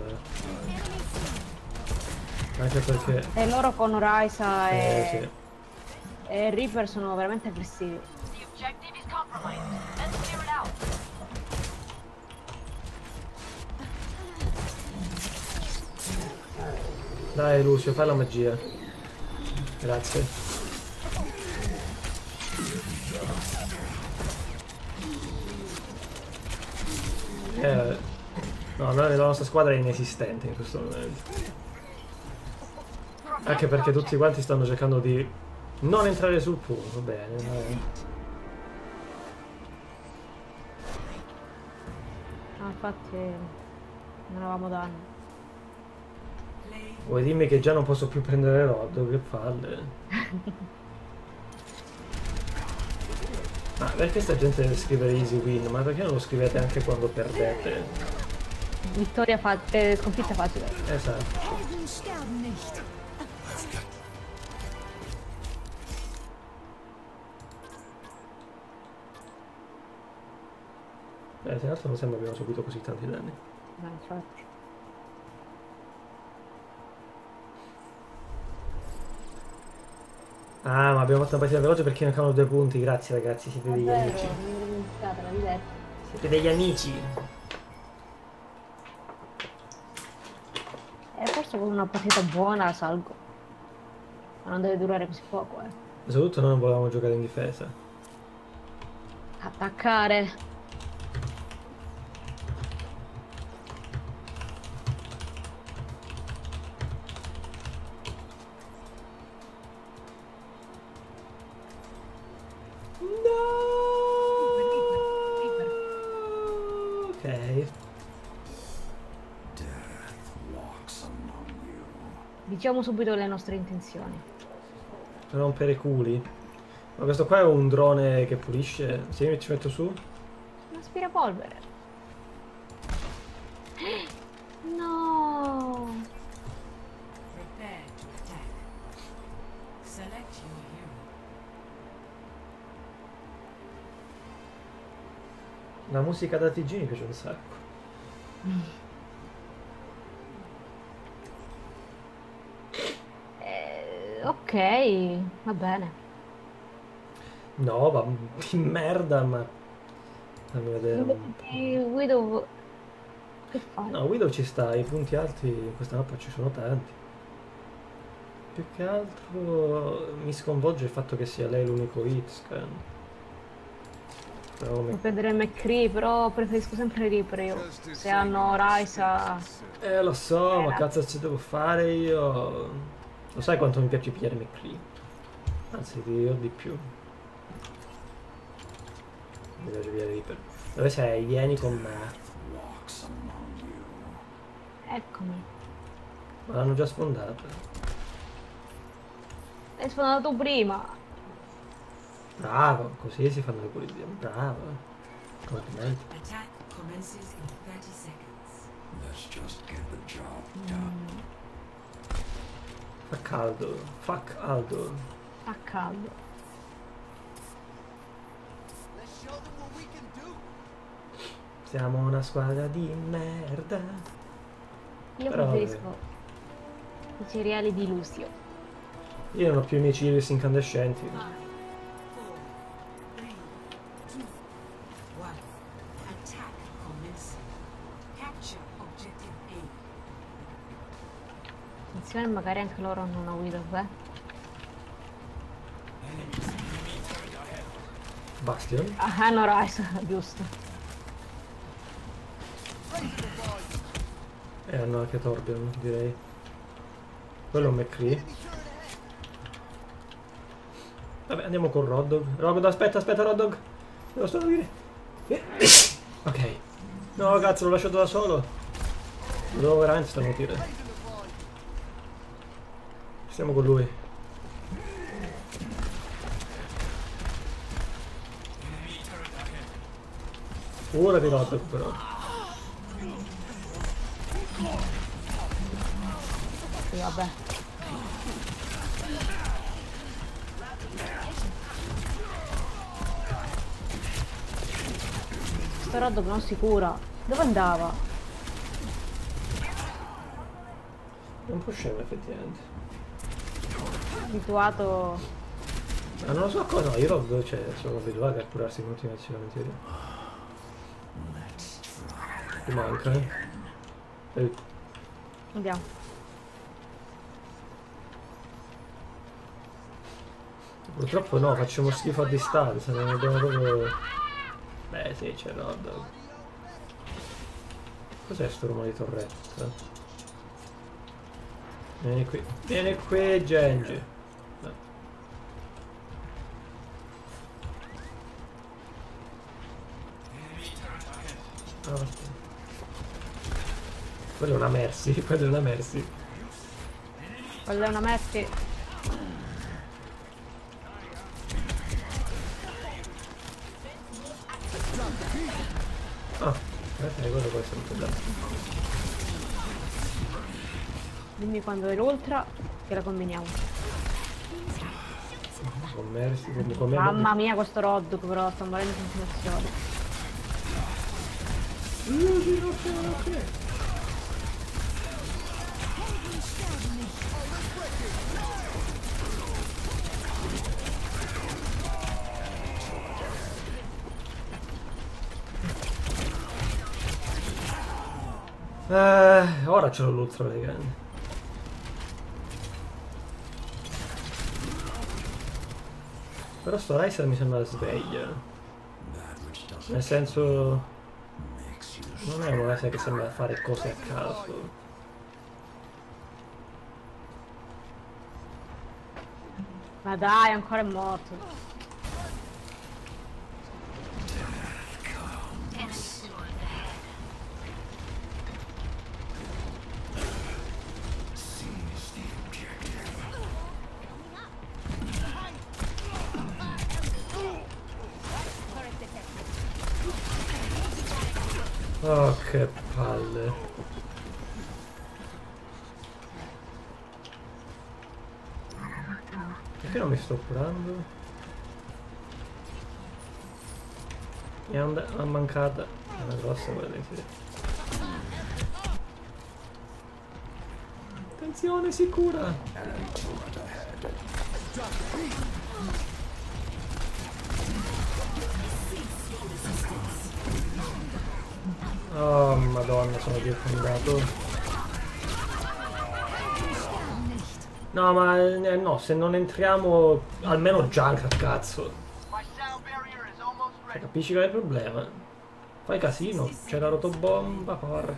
Anche perché... E loro con Raisa sì. e Reaper sono veramente aggressivi. The objective is compromised. Let's clear it out. Dai Lucio, fai la magia. Grazie. No, la nostra squadra è inesistente in questo momento. Anche perché tutti quanti stanno cercando di non entrare sul punto. Bene, dai. Infatti non avevamo danno. Vuoi dirmi che già non posso più prendere Rod? Che palle. Ma perché sta gente deve scrivere easy win? Ma perché non lo scrivete anche quando perdete? Vittoria facile, sconfitta facile. Esatto. Tra l'altro non sembra abbiamo subito così tanti danni. No, infatti. Ah, ma abbiamo fatto una partita veloce perché mancavano 2 punti. Grazie ragazzi, siete degli amici. Siete degli amici. Forse con una partita buona salgo. Ma non deve durare così poco, Soprattutto noi non volevamo giocare in difesa. Attaccare. Diciamo subito le nostre intenzioni. Rompere i culi. Ma questo qua è un drone che pulisce. Sì, ci metto su. Un aspirapolvere. No. Prepare to attack. Select your hero. La musica da TG mi piace un sacco. Ok, va bene. No, va di merda, ma... Fammi vedere. Widow... Che fai? No, Widow ci sta, i punti alti in questa mappa ci sono tanti. Più che altro mi sconvolge il fatto che sia lei l'unico hitscan. Puoi prendere McCree, però preferisco sempre Reaper io. Se hanno Raisa... Lo so, ma cazzo ci devo fare io? Lo sai quanto mi piace pigliare McCree? Anzi, ti dirò di più. Mi piace pigliare Reaper. Dove sei? Vieni con me. Eccomi. Ma l'hanno già sfondata. Hai sfondato prima. Bravo, così si fanno le pulizie. Bravo. Complimenti. Attack commences in 30 seconds. Let's just get the job done. Fa caldo. Fa caldo. Fa caldo. Let's show them what we can do. Siamo una squadra di merda. Io Però, preferisco i cereali di Lucio. Io non ho più i miei ciris incandescenti. 5, 4, 3, 2, 1. Attack commencing. Capture objective A. Attenzione, magari anche loro hanno una guida, beh. Bastion? Ah, no, Rise, giusto. E hanno anche Torbjorn, direi. Quello è un McCree. Vabbè, andiamo con Roddog. Roddog, aspetta, Roddog. Devo solo dire. Ok. No, cazzo, l'ho lasciato da solo. Lo devo veramente starnutire. Stiamo con lui. Ora di Roddog, però. Sì, vabbè. Sto Roddog non si cura. Dove andava? È un po' scemo, effettivamente. Abituato. Ma non lo so cosa, io Roddog, cioè, sono abituato a curarsi in continuazione, in teoria. Ti manca, eh? Andiamo. Purtroppo no, facciamo schifo a distanza, non abbiamo proprio... Beh sì, c'è Roddog. Cos'è sto rumore di torretta? Vieni qui, Genji. No. Ah, quella è una Mercy, quella è una Mercy. Quella è una Mercy. Ah, quello può essere un problema. Dimmi quando è l'ultra che la combiniamo. Con Mercy, con Mamma mia, questo Roddog però sta morendo in continuazione. Ora ce l'ho l'ultra praticamente. Però sto Riser mi sembra sveglia. Nel senso... non è una Riser che sembra fare cose a caso. Ma dai, ancora è morto. Oh, che palle. Perché non mi sto curando? Mi è una mancata. È una grossa quella di sì. Attenzione, si cura! Oh madonna, sono circondato. No, ma no, se non entriamo almeno Junkrat, cazzo. Capisci qual è il problema? Fai casino, c'è la rotobomba, porca.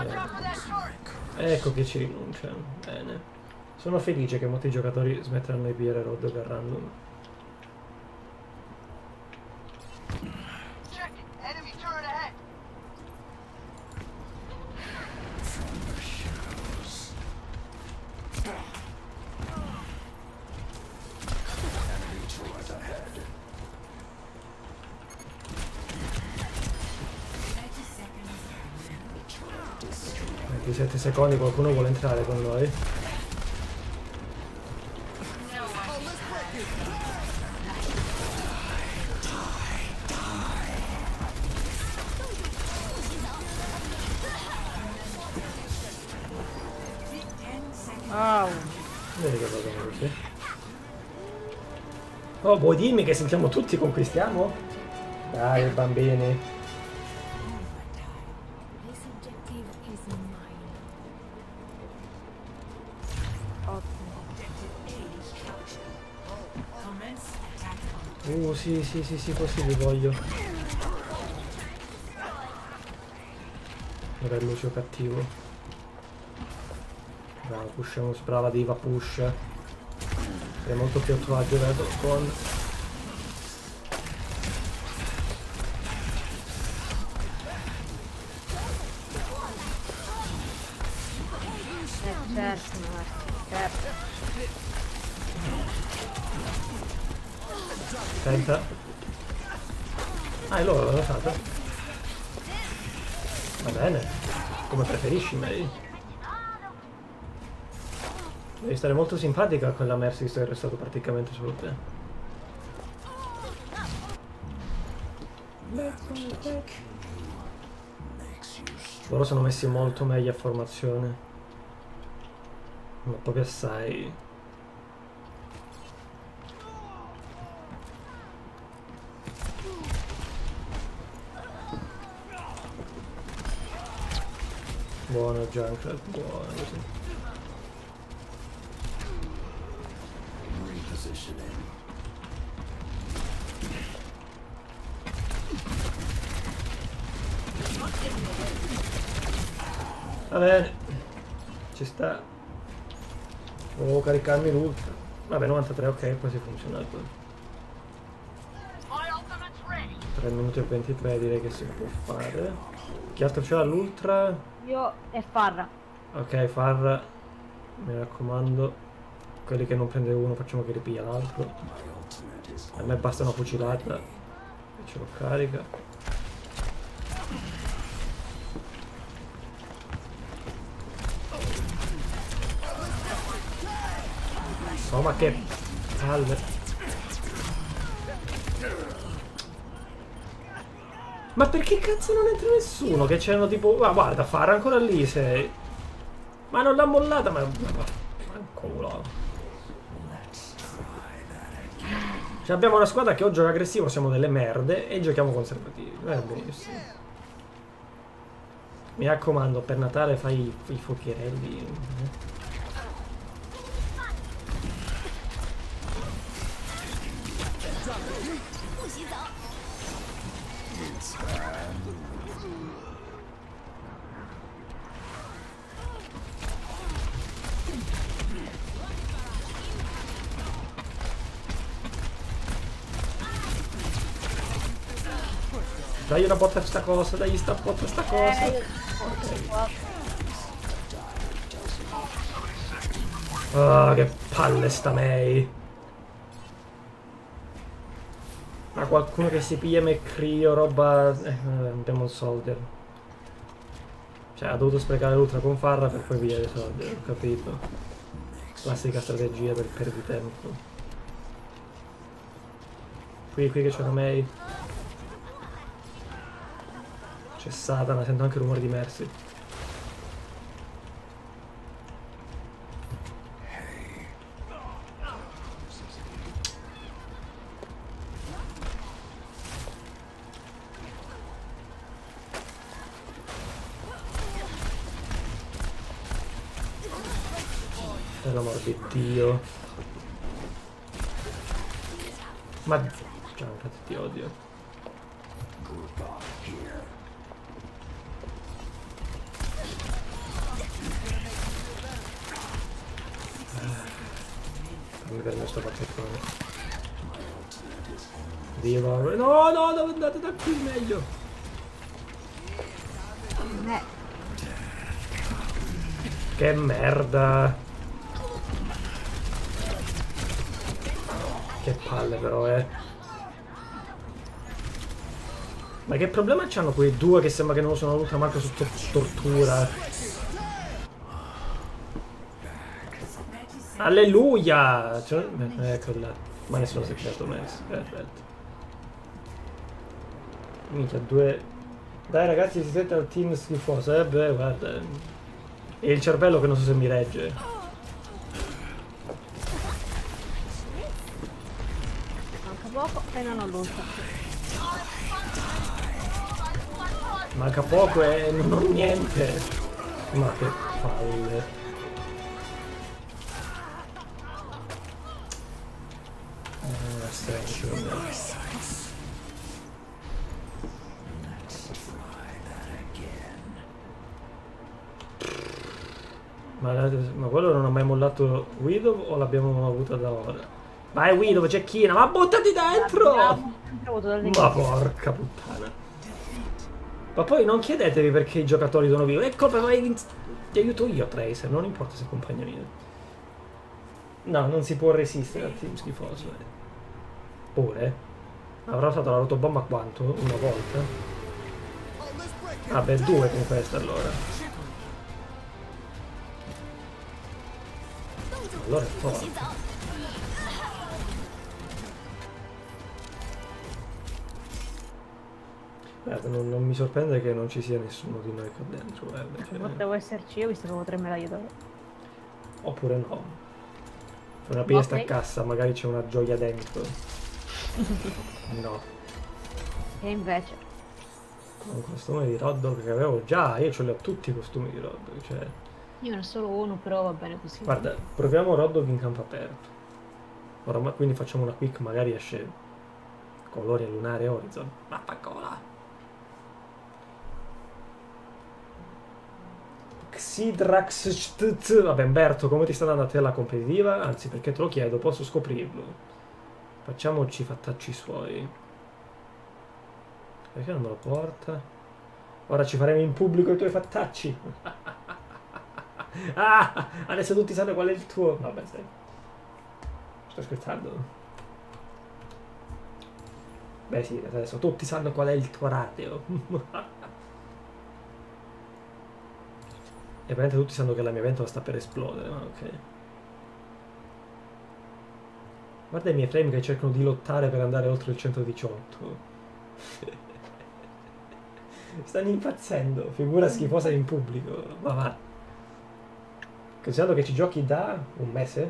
Ecco che ci rinunciano. Bene. Sono felice che molti giocatori smetteranno di pigliare Roddog a random. Di 7 secondi qualcuno vuole entrare con noi? Au. Vedi che va bene così. Oh, vuoi dirmi che sentiamo tutti conquistiamo? Dai, bambini. This objective is mine. Ottimo. Commence attack on Sì, così li voglio. Vabbè, Lucio cattivo. Bravo, pushiamo, brava diva, push. È molto più a tuo agio, vedo, con... Certo, certo. Senta. Ah, e loro l'hanno fatto? Va bene. Come preferisci, May. Devi stare molto simpatica a quella Mercy, visto che è restato praticamente solo te. Loro sono messi molto meglio a formazione. Ma proprio assai. Buono Junkrat, buono così. Va bene, ci sta. Devo caricarmi l'ultra. Vabbè, 93, ok, poi si funziona poi. My ultimate's ready. 3 minuti e 23 direi che si può fare. Chi altro c'ha l'ultra? Io e Farra. Ok, Farra, mi raccomando. Quelli che non prende uno facciamo che ripiglia l'altro. A me basta una fucilata e ce lo carica. Oh, ma che palle. Ma perché cazzo non entra nessuno? Che c'erano tipo... Ma guarda, Farra ancora lì sei. Ma non l'ha mollata, ma culo. Cioè abbiamo una squadra che o gioca aggressivo, siamo delle merde, e giochiamo conservativi. Benissimo. Mi raccomando, per Natale fai i fuocherelli. Dai una botta a sta cosa, dai sta botta a sta cosa. Ah, che palle sta May. Ma qualcuno che si piglia McCree o roba... Demon Soldier. Cioè ha dovuto sprecare l'ultra con Farra per poi via i soldi, ho capito. Classica strategia per perdi tempo. Qui che c'è una May. C'è Satana, sento anche il rumore di Mercy. Per l'amor di Dio. Ma... Junkrat, ti odio. Fammi vedere questo pacchettone. Diva... No, no, dove andate da qui meglio? Che merda. Che palle però, Ma che problema c'hanno quei due che sembra che non sono venuti manco sotto tortura? Alleluia! Ecco là. Ma nessuno si è creato Max. Perfetto. Minchia, due... Dai ragazzi, si sente al team schifoso, beh, guarda. E il cervello che non so se mi regge. poco e non ho l'ultra. Manca poco e non ho niente. Ma che palle. Strange, vabbè. Ma quello non ha mai mollato Widow o l'abbiamo avuta da ora? Vai Widow, cecchina, ma buttati dentro! Ma porca puttana. Ma poi non chiedetevi perché i giocatori sono vivi. È colpa, ti aiuto io Tracer, non importa se è compagno mio. No, non si può resistere al team schifoso. Pure? Avrà usato la rotobomba quanto? Una volta? Vabbè, due con questa allora. Allora è forte. Non mi sorprende che non ci sia nessuno di noi qua dentro. Cioè... Potevo esserci io visto che avevo 3 medaglie d'oro. Oppure no. Una piesta a cassa, magari c'è una gioia dentro. No. E invece. Un costume di Roddog che avevo già, io ce li ho tutti i costumi di Roddog, cioè. Io ne ho solo uno, però va bene così. Guarda, proviamo Roddog in campo aperto. Ora, quindi facciamo una quick, magari esce colori lunare Horizon. Vaffancola! Xidrax. Vabbè, Umberto, come ti sta andando a te la competitiva? Anzi, perché te lo chiedo, posso scoprirlo. Facciamoci i fattacci suoi. Perché non me lo porta? Ora ci faremo in pubblico i tuoi fattacci. Ah, adesso tutti sanno qual è il tuo. Vabbè, stai. Sto scherzando. Beh sì, adesso tutti sanno qual è il tuo rateo. E veramente tutti sanno che la mia ventola sta per esplodere, ma ok. Guarda i miei frame che cercano di lottare per andare oltre il 118. Stanno impazzendo. Figura schifosa in pubblico. Ma va. Considerando che ci giochi da un mese?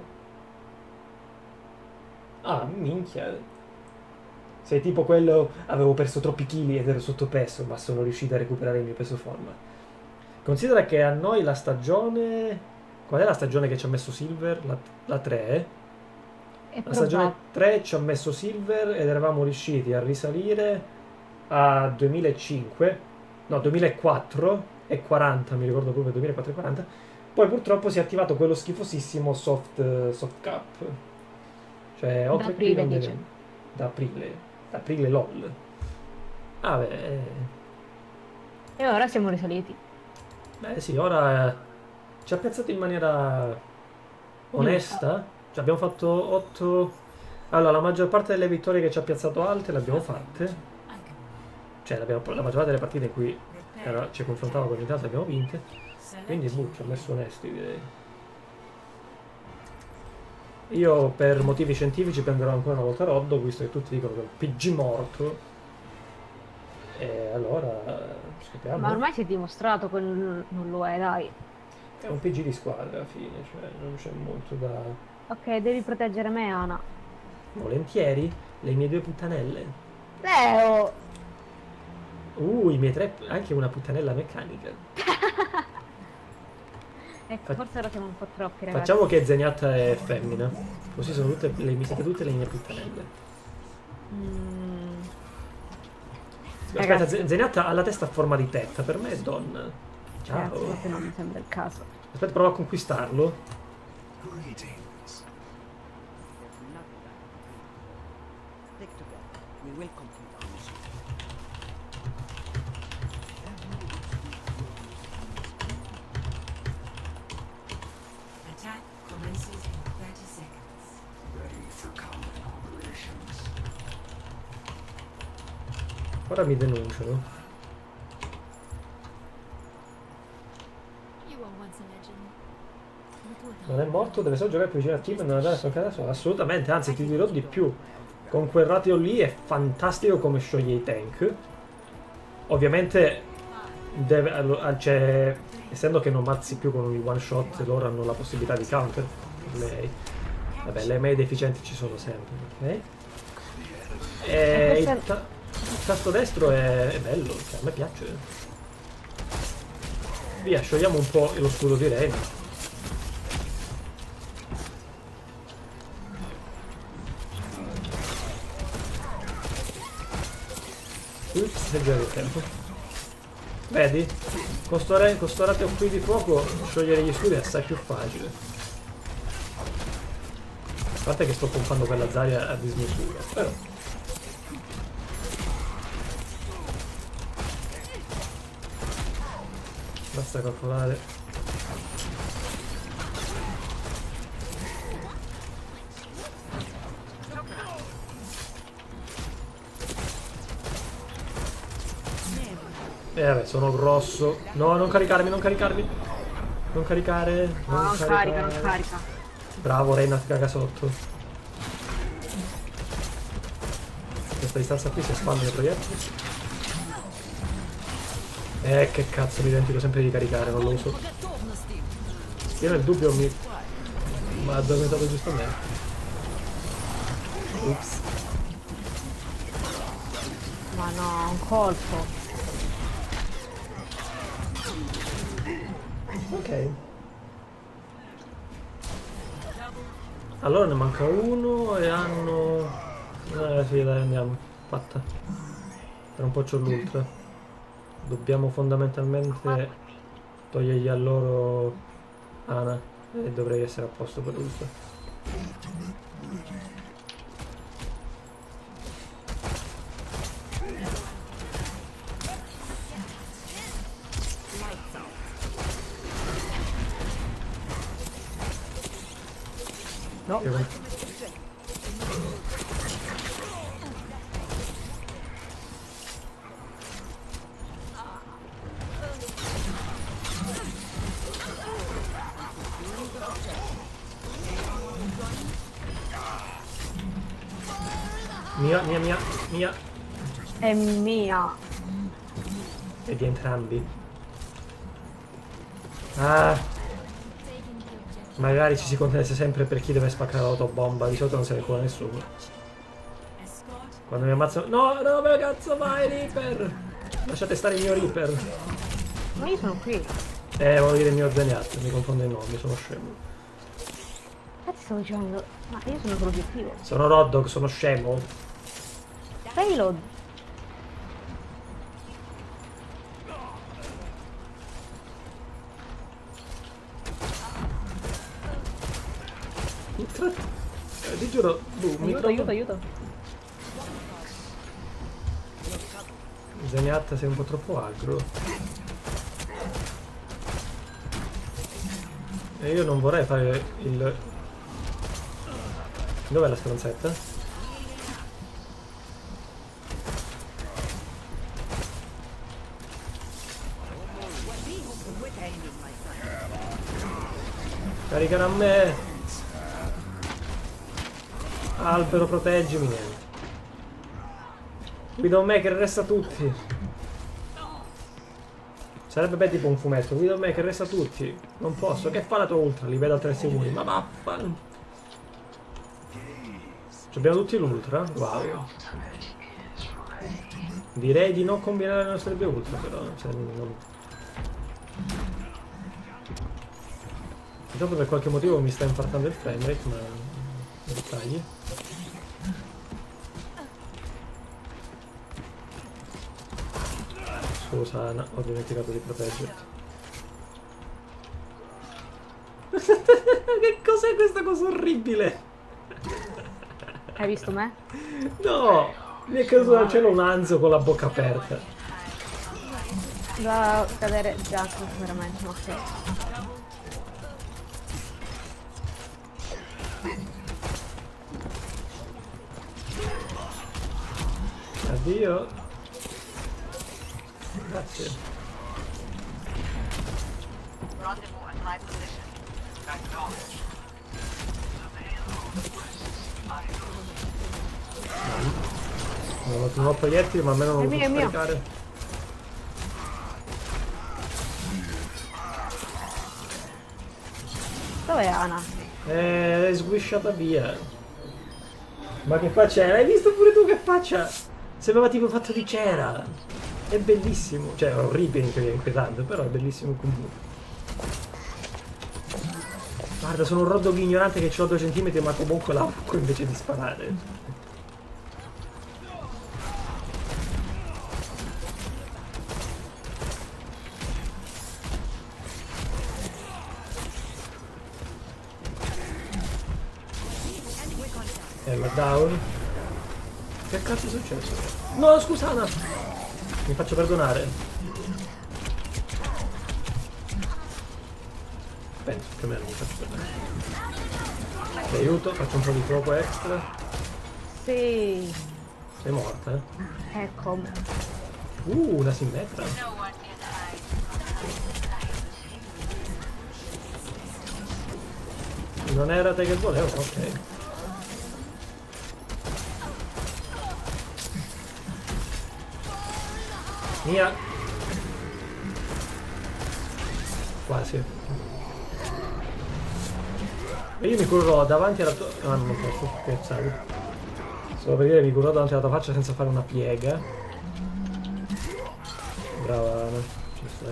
Ah, minchia. Sei tipo quello, avevo perso troppi chili ed ero sottopeso, ma sono riuscito a recuperare il mio peso forma. Considera che a noi la stagione... Qual è la stagione che ci ha messo Silver? La 3? La stagione 3 ci ha messo Silver ed eravamo riusciti a risalire a 2005, no 2004 e 40, mi ricordo proprio 2004 e 40. Poi purtroppo si è attivato quello schifosissimo soft cap. Cioè oltre da aprile LOL. Ah beh. E ora siamo risaliti. Beh sì, ora ci ha piazzato in maniera onesta. Cioè, abbiamo fatto 8. Allora, la maggior parte delle vittorie che ci ha piazzato alte le abbiamo fatte. Cioè, la maggior parte delle partite in cui ci confrontava con l'Italia le abbiamo vinte. Quindi, ci ha messo onesti, direi. Io, per motivi scientifici, prenderò ancora una volta Roddo, visto che tutti dicono che è un PG morto. E allora, scopriamo. Ma ormai si è dimostrato che non lo è, dai. È un PG di squadra, alla fine, cioè, non c'è molto da... Ok, devi proteggere me, Ana. Volentieri? Le mie 2 puttanelle. Leo! I miei 3... Anche una puttanella meccanica. Ecco, forse ora siamo un po' troppi, ragazzi. Facciamo che Zenyatta è femmina. Così sono tutte mi siete tutte le mie puttanelle. Aspetta, Zenyatta ha la testa a forma di tetta. Per me è donna. Ciao. Ragazzi, non mi sembra il caso. Aspetta, provo a conquistarlo. Attack commences in 30 seconds. Ready for combat operations. Ora mi denunciano. Non è morto, deve solo giocare più vicino al team e non andare a stancare adesso. Assolutamente, anzi ti dirò di più. Con quel ratio lì è fantastico come scioglie i tank. Ovviamente cioè, essendo che non mazzi più con un one shot, loro hanno la possibilità di counter. Lei. Vabbè, le mail deficienti ci sono sempre, ok? E questo il tasto destro è bello, cioè, a me piace. Via, sciogliamo un po' lo scudo di Rain. Ups, è girato il tempo. Vedi? Con sto raggio qui di fuoco sciogliere gli scudi è assai più facile. A parte che sto pompando quella Zarya a dismisura, però. Basta calcolare. Vabbè, sono grosso. No, non caricarmi, non caricarmi. Non caricare. No, non carica, non carica. Bravo, Reina, ti caga sotto. Questa distanza qui si espande nei proiettili. Che cazzo, mi dimentico sempre di caricare, non lo uso. Io nel dubbio mi ha addormentato giustamente. Ups. Ma no, un colpo. Ok. Allora ne manca uno e hanno... sì, dai, andiamo. Fatta. Tra un po' c'ho l'ultra. Dobbiamo fondamentalmente togliergli a loro Ana. E dovrei essere a posto per l'ultra. No. Mia. È mia. E di entrambi. Ah. Magari ci si contesta sempre per chi deve spaccare l'autobomba, di solito non se ne cura nessuno. Quando mi ammazzano... No, dove cazzo vai, Reaper? Lasciate stare il mio Reaper. Ma io sono qui. Volevo dire il mio Zenyatta, mi confondo i nomi, sono scemo. Infatti stavo dicendo, ma io sono l'obiettivo. Sono Roddog, sono scemo. Payload. Ti giuro, mi trovo... Aiuto. Zenyatta sei un po' troppo aggro. E io non vorrei fare il... Dov'è la stronzetta? Caricano a me! Albero, proteggimi, niente. Widowmaker resta tutti. Sarebbe beh tipo un fumetto. Widowmaker resta tutti. Non posso. Che fa la tua ultra? Li vedo a 3 secondi. Ma vaffan. Abbiamo tutti l'ultra? Wow. Direi di non combinare le nostre due ultra però. Cioè, non... Dopo per qualche motivo mi sta infartando il framerate, ma... dettagli. Scusa Ana, ho dimenticato di proteggerti. Che cos'è questa cosa orribile? Hai visto me? No! Mi è caduto dal cielo un anzo con la bocca aperta. Da cadere già, veramente, ma che... Addio. Grazie. Rendezvous at my position. Acknowledge. Non ho proiettili, ma almeno non lo posso mio. scaricare. Dov'è Ana? È sguisciata via. Ma che faccia è? Hai visto pure tu che faccia? Sembrava tipo fatto di cera. È bellissimo. Cioè, è orribile, è inquietante, però è bellissimo comunque. Guarda, sono un rodog ignorante che ho 2 centimetri, ma comunque la attacco invece di sparare. Down. Che cazzo è successo? No, scusana! Mi faccio perdonare. Penso che me lo mi faccio perdonare. Ti aiuto, faccio un po' di fuoco extra. Sì. Sei morta? Ecco. Una simmetra. No one can hide. Non era te che volevo, ok. Mia. Quasi. E io mi curerò davanti alla tua... Ah, non posso scherzare. Solo per dire mi curerò davanti alla tua faccia senza fare una piega. Brava Ana. Ci stai.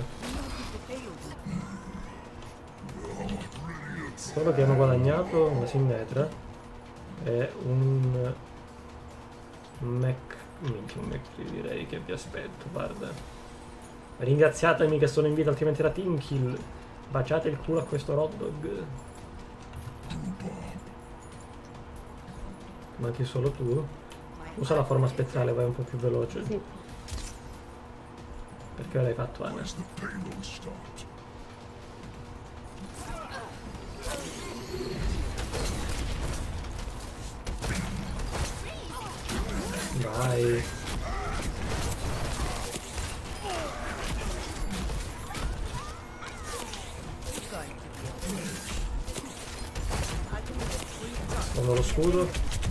Solo che hanno guadagnato una simmetra e un mech. Minchia, un mech direi che vi aspetto, guarda. Ringraziatemi che sono in vita, altrimenti era team kill. Baciate il culo a questo hotdog. Manchi solo tu. Usa la forma spettrale, vai un po' più veloce. Sì. Perché l'hai fatto, Anna? Vai. Sfondo lo scudo.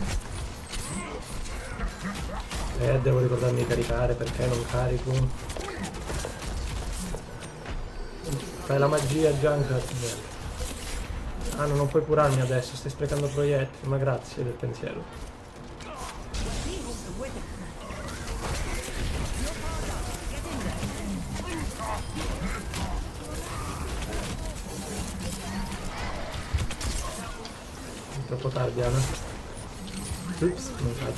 Devo ricordarmi di caricare, perché non carico? Fai la magia, Junkrat. Ah, no, non puoi curarmi adesso, stai sprecando proiettili, ma grazie del pensiero. Troppo tardi, Ana. Ups, mancata.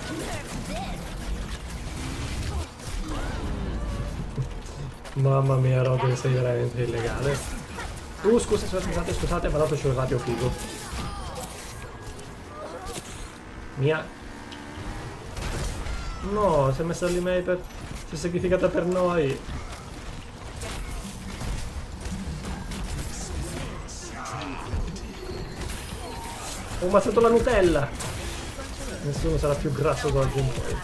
Mamma mia, Rob, sei veramente illegale. Scusate, ma dato c'è un radio figo. Mia. No, si è messa lì May per... si è sacrificata per noi. Ho ammazzato la Nutella! Nessuno sarà più grasso d'oggi in poi.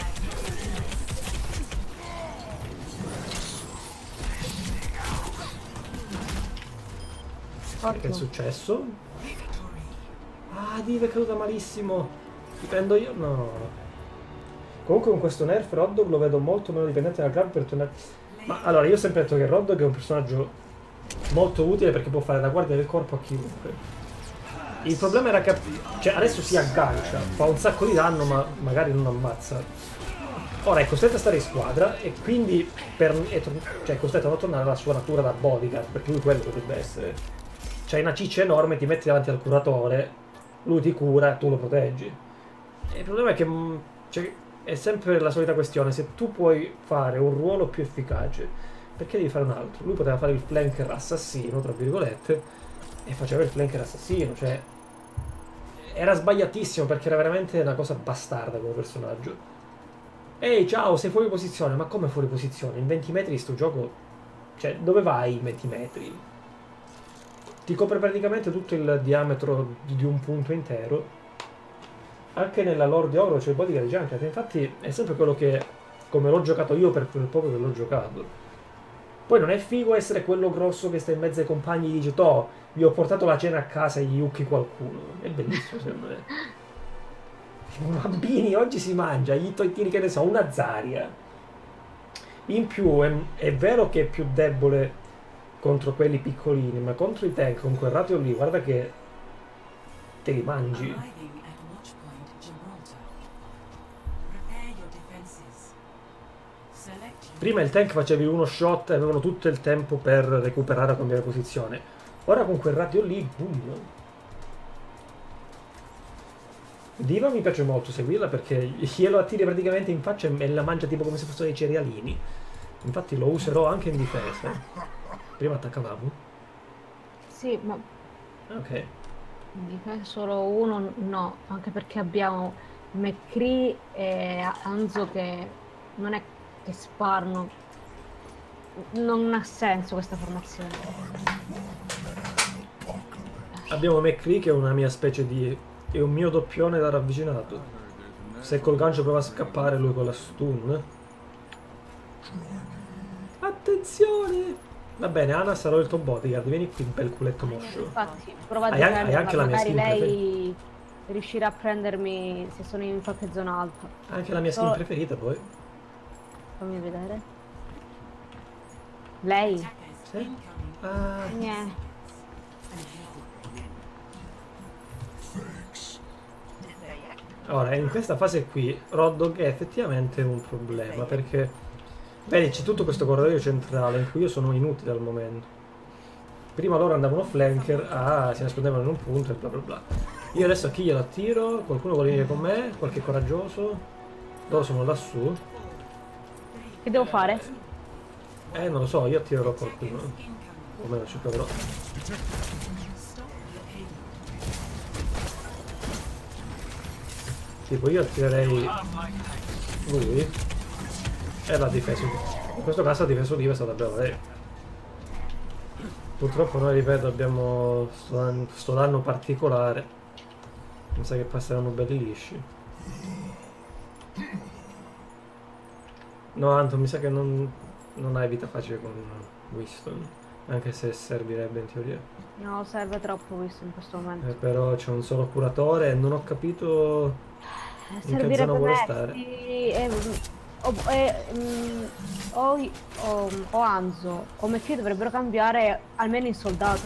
Che è successo? Ah, Div è caduta malissimo! Ti prendo io? No. Comunque con questo nerf Roddog lo vedo molto meno dipendente dal grab per tornare... Ma allora, io ho sempre detto che Roddog è un personaggio molto utile perché può fare da guardia del corpo a chiunque. Il problema era che, cioè, adesso si aggancia, fa un sacco di danno ma magari non ammazza. Ora è costretto a stare in squadra e quindi è costretto a non tornare alla sua natura da bodyguard, perché lui quello dovrebbe essere. C'hai una ciccia enorme, ti metti davanti al curatore, lui ti cura, tu lo proteggi. E il problema è che cioè, è sempre la solita questione, se tu puoi fare un ruolo più efficace, perché devi fare un altro? Lui poteva fare il flanker assassino, tra virgolette, e faceva il flanker assassino, cioè era sbagliatissimo perché era veramente una cosa bastarda come personaggio. Ehi, ciao, sei fuori posizione. Ma come fuori posizione? In 20 metri di sto gioco, cioè dove vai in 20 metri? Ti copre praticamente tutto il diametro di un punto intero. Anche nella lore di Oro c'è il bodyguard di Junkrat, infatti è sempre quello che, come l'ho giocato io per quel poco che l'ho giocato. Poi non è figo essere quello grosso che sta in mezzo ai compagni e dice "Toh, vi ho portato la cena a casa e gli yucchi qualcuno". È bellissimo secondo me. Bambini, oggi si mangia, gli tiri che ne so, una Zarya. In più è vero che è più debole contro quelli piccolini, ma contro i tank con quel ratio lì, guarda che te li mangi. Prima il tank facevi uno shot e avevano tutto il tempo per recuperare o cambiare posizione. Ora con quel radio lì, boom. Diva mi piace molto seguirla perché glielo attiri praticamente in faccia e la mangia tipo come se fossero dei cerealini. Infatti lo userò anche in difesa. Prima attaccavamo? Sì, ma Ok. in difesa solo uno no, anche perché abbiamo McCree e Anzo che non è che sparano. Non ha senso questa formazione. Abbiamo McCree che è una mia specie di... è un mio doppione da ravvicinato. Se col gancio prova a scappare lui con la stun. Attenzione! Va bene, Ana sarò il tuo bodyguard, vieni qui, bel culetto moscio. Infatti, prova a Hai anche difenderla, la mia magari skin lei riuscirà a prendermi se sono in qualche zona alta. Anche la mia skin preferita poi. Fammi vedere. Lei? Sì? Ah, Niente. ora, in questa fase qui, Roddog è effettivamente un problema, perché... Vedi, c'è tutto questo corridoio centrale in cui io sono inutile al momento. Prima loro andavano flanker, si nascondevano in un punto e bla bla bla. Io adesso a chi glielo attiro? Qualcuno vuole venire con me? Qualche coraggioso? Loro sono lassù. Che devo fare? Non lo so, io attirerò qualcuno. O meno ci proverò. Tipo io attirerei lui e l'ha difeso. In questo caso ha difeso Diva, è stata brava lei. Purtroppo noi, ripeto, abbiamo sto danno particolare. Mi sa che passeranno belli lisci. No, Anton, mi sa che non hai vita facile con Winston. Anche se servirebbe in teoria. No, serve troppo questo in questo momento. Però c'è un solo curatore e non ho capito in che Servirebbe zona vuole Messi stare. o Anzo o McCree dovrebbero cambiare almeno in soldato.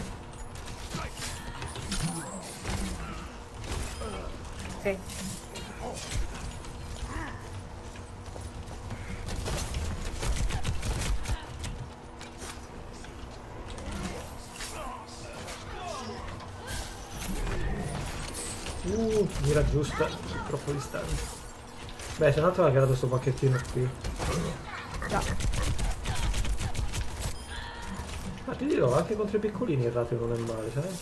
Sì. Mira giusta, troppo distante. Beh, c'è un altro che ha creato questo pacchettino qui. Già. Ma ti dirò, anche contro i piccolini il ratio non è male, sai?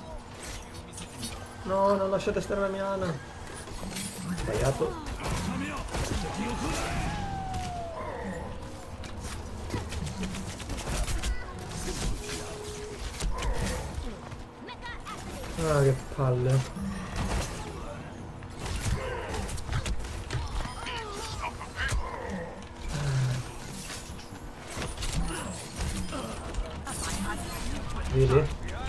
No, non lasciate stare la mia Ana. Sbagliato. Ah, che palle. Vedi?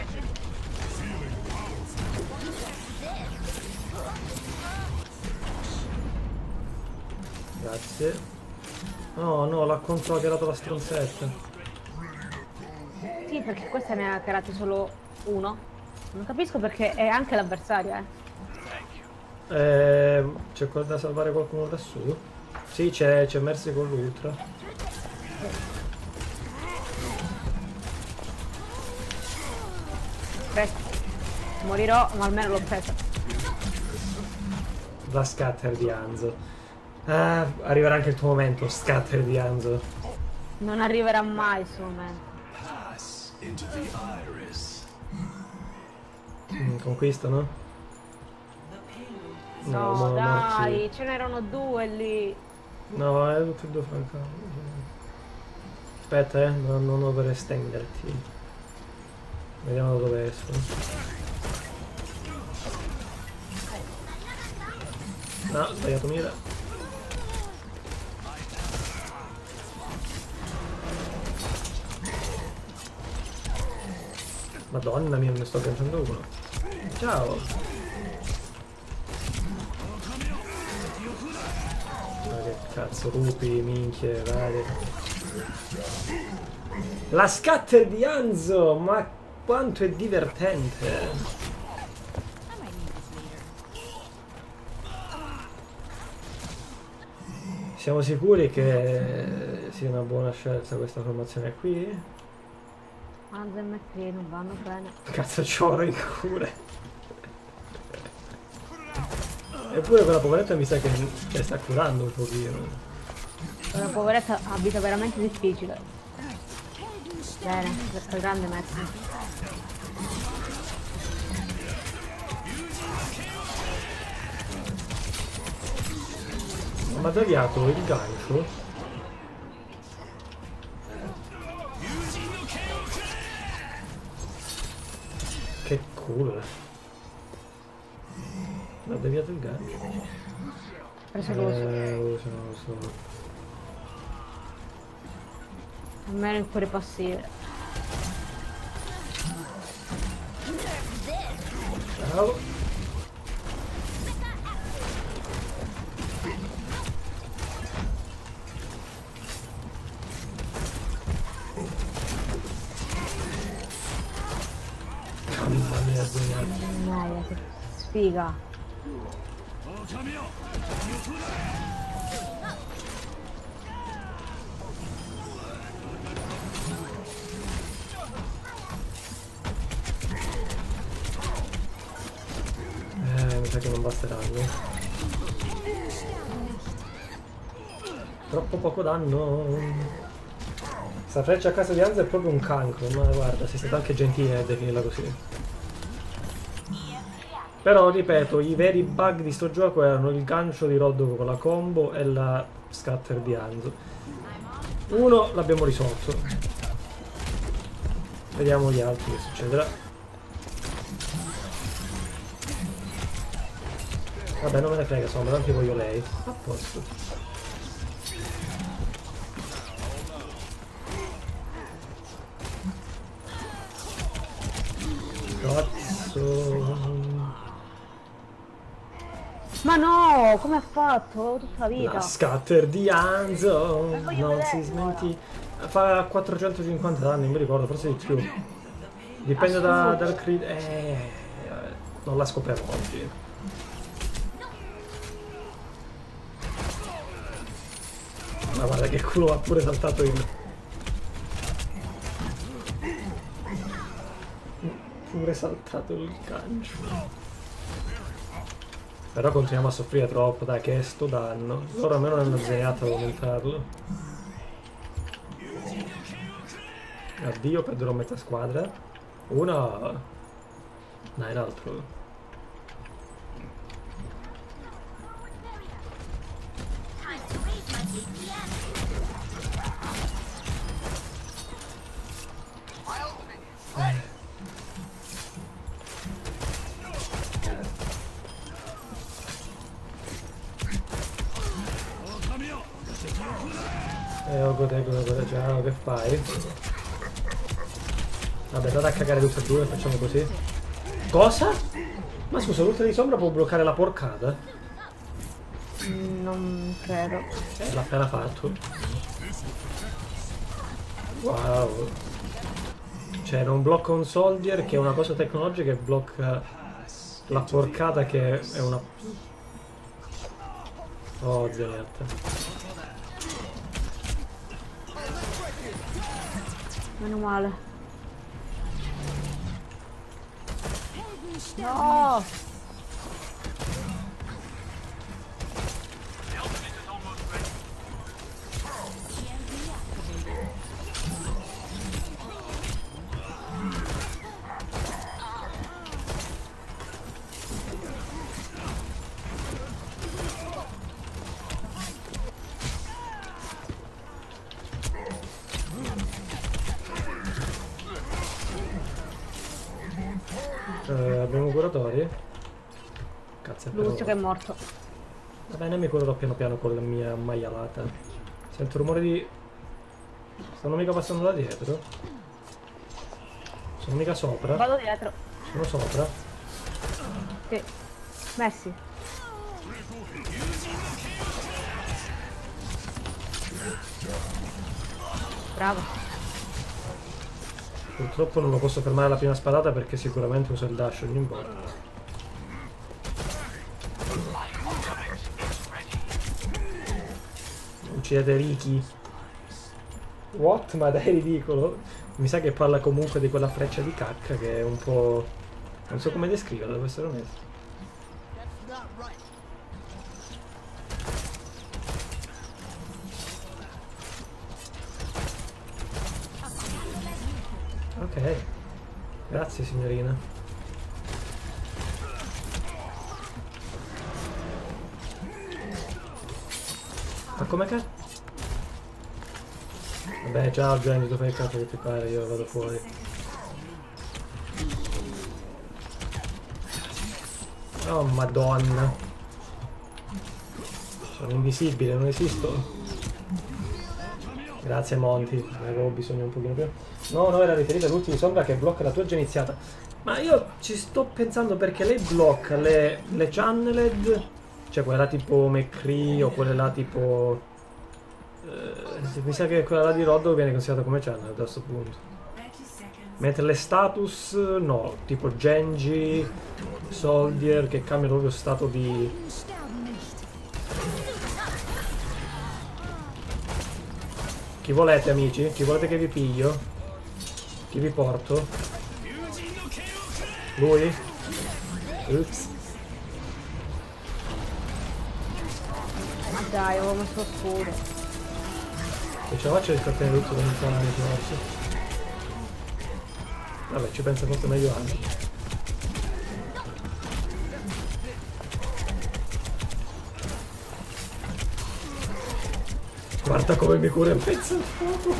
Grazie. No, no, l'ha controllato la stronzetta. Sì, perché questa ne ha creati solo uno. Non capisco perché è anche l'avversaria, C'è da salvare qualcuno da su? Sì, c'è Mercy con l'ultra. Morirò, ma almeno l'ho presa. La scatter di Anzo. Ah, arriverà anche il tuo momento, scatter di Anzo. Non arriverà mai il suo momento. Conquistano? No, dai, morti. ce n'erano due lì. No, è tutti e due francamente. Aspetta, non overestenderti. Vediamo da dove escono. No, ho sbagliato mira. Madonna mia, ne sto agganciando uno. Ciao. Ma che cazzo, rupi, minchie, varie. La scatter di Anzo, ma quanto è divertente. Siamo sicuri che sia una buona scelta questa formazione qui. Hanzo e McCree non vanno bene. Cazzo c'ho in cure. Eppure quella poveretta mi sa che sta curando un pochino. La poveretta ha vita veramente difficile. Bene, questo grande Messi. Ma ha tagliato il gancio? Che culo. Ha deviato il gancio. Preso l'uso. Lo so. Almeno il cuore passivo. Ciao. Mamma mia, Maia, che sfiga. Mi sa che non basteranno. Troppo poco danno. Sta freccia a casa di Hanzo è proprio un cancro, ma guarda, sei stato anche gentile a definirla così. Però, ripeto, i veri bug di sto gioco erano il gancio di Roddogo con la combo e la scatter di Hanzo. Uno l'abbiamo risolto. Vediamo gli altri che succederà. Vabbè, non me ne frega, sono tanto voglio lei. A posto. Cazzo. Ma no, come ha fatto? Avevo tutta la vita. La scatter di Hanzo voglio non si vedere smenti. Fa 450 danni, non mi ricordo, forse di più. Dipende dal crit. Non la scopriamo oggi. Ma guarda che culo, ha pure saltato il. Pure saltato il gancio. Però continuiamo a soffrire troppo, dai, che è sto danno. Loro almeno hanno disegnato ad aumentarlo. Addio, perderò metà squadra. Una. Dai, l'altro. Godo, ciao, che fai? Vabbè, andate a cagare tutti e due, facciamo così. Cosa? Ma scusa, l'ultima di sombra può bloccare la porcata? Non credo. L'ha appena fatto. Wow. Cioè, non blocca un soldier che è una cosa tecnologica e blocca la porcata che è una... Oh, zenetta. Meno male. No! Abbiamo curatori? Cazzo, è Lucio che è morto. Va bene, mi curerò piano piano con la mia maialata. Sento rumore di... Stanno mica passando da dietro? Sono mica sopra? Vado dietro. Sono sopra? Sì. Messi. Bravo. Purtroppo non lo posso fermare alla prima spadata perché sicuramente uso il dash ogni volta. Uccidete Ricky. What? Ma dai, ridicolo. Mi sa che parla comunque di quella freccia di cacca che è un po'... non so come descriverla, devo essere onesto. Ok. Grazie signorina. Ma come cazzo? Vabbè, ciao Gianni, tu fai il cazzo che ti pare, io vado fuori. Oh madonna. Sono invisibile, non esisto. Grazie Monty, ne avevo bisogno un pochino più. No, era riferita all'ultima sombra che blocca la tua già iniziata. Ma io ci sto pensando perché lei blocca le channeled, cioè quella tipo McCree o quella là tipo... mi sa che quella là di Roddo viene considerata come channel a questo punto. Mentre le status no, tipo Genji, Soldier che cambiano proprio stato di... Chi volete amici? Chi volete che vi piglio? Chi vi porto? Lui? Ups. Dai, avevo messo scuro. Se ce la faccio riscattare tutto con il canale forse. Vabbè, ci pensa forse meglio anche. Guarda come mi cura il pezzo di fuoco.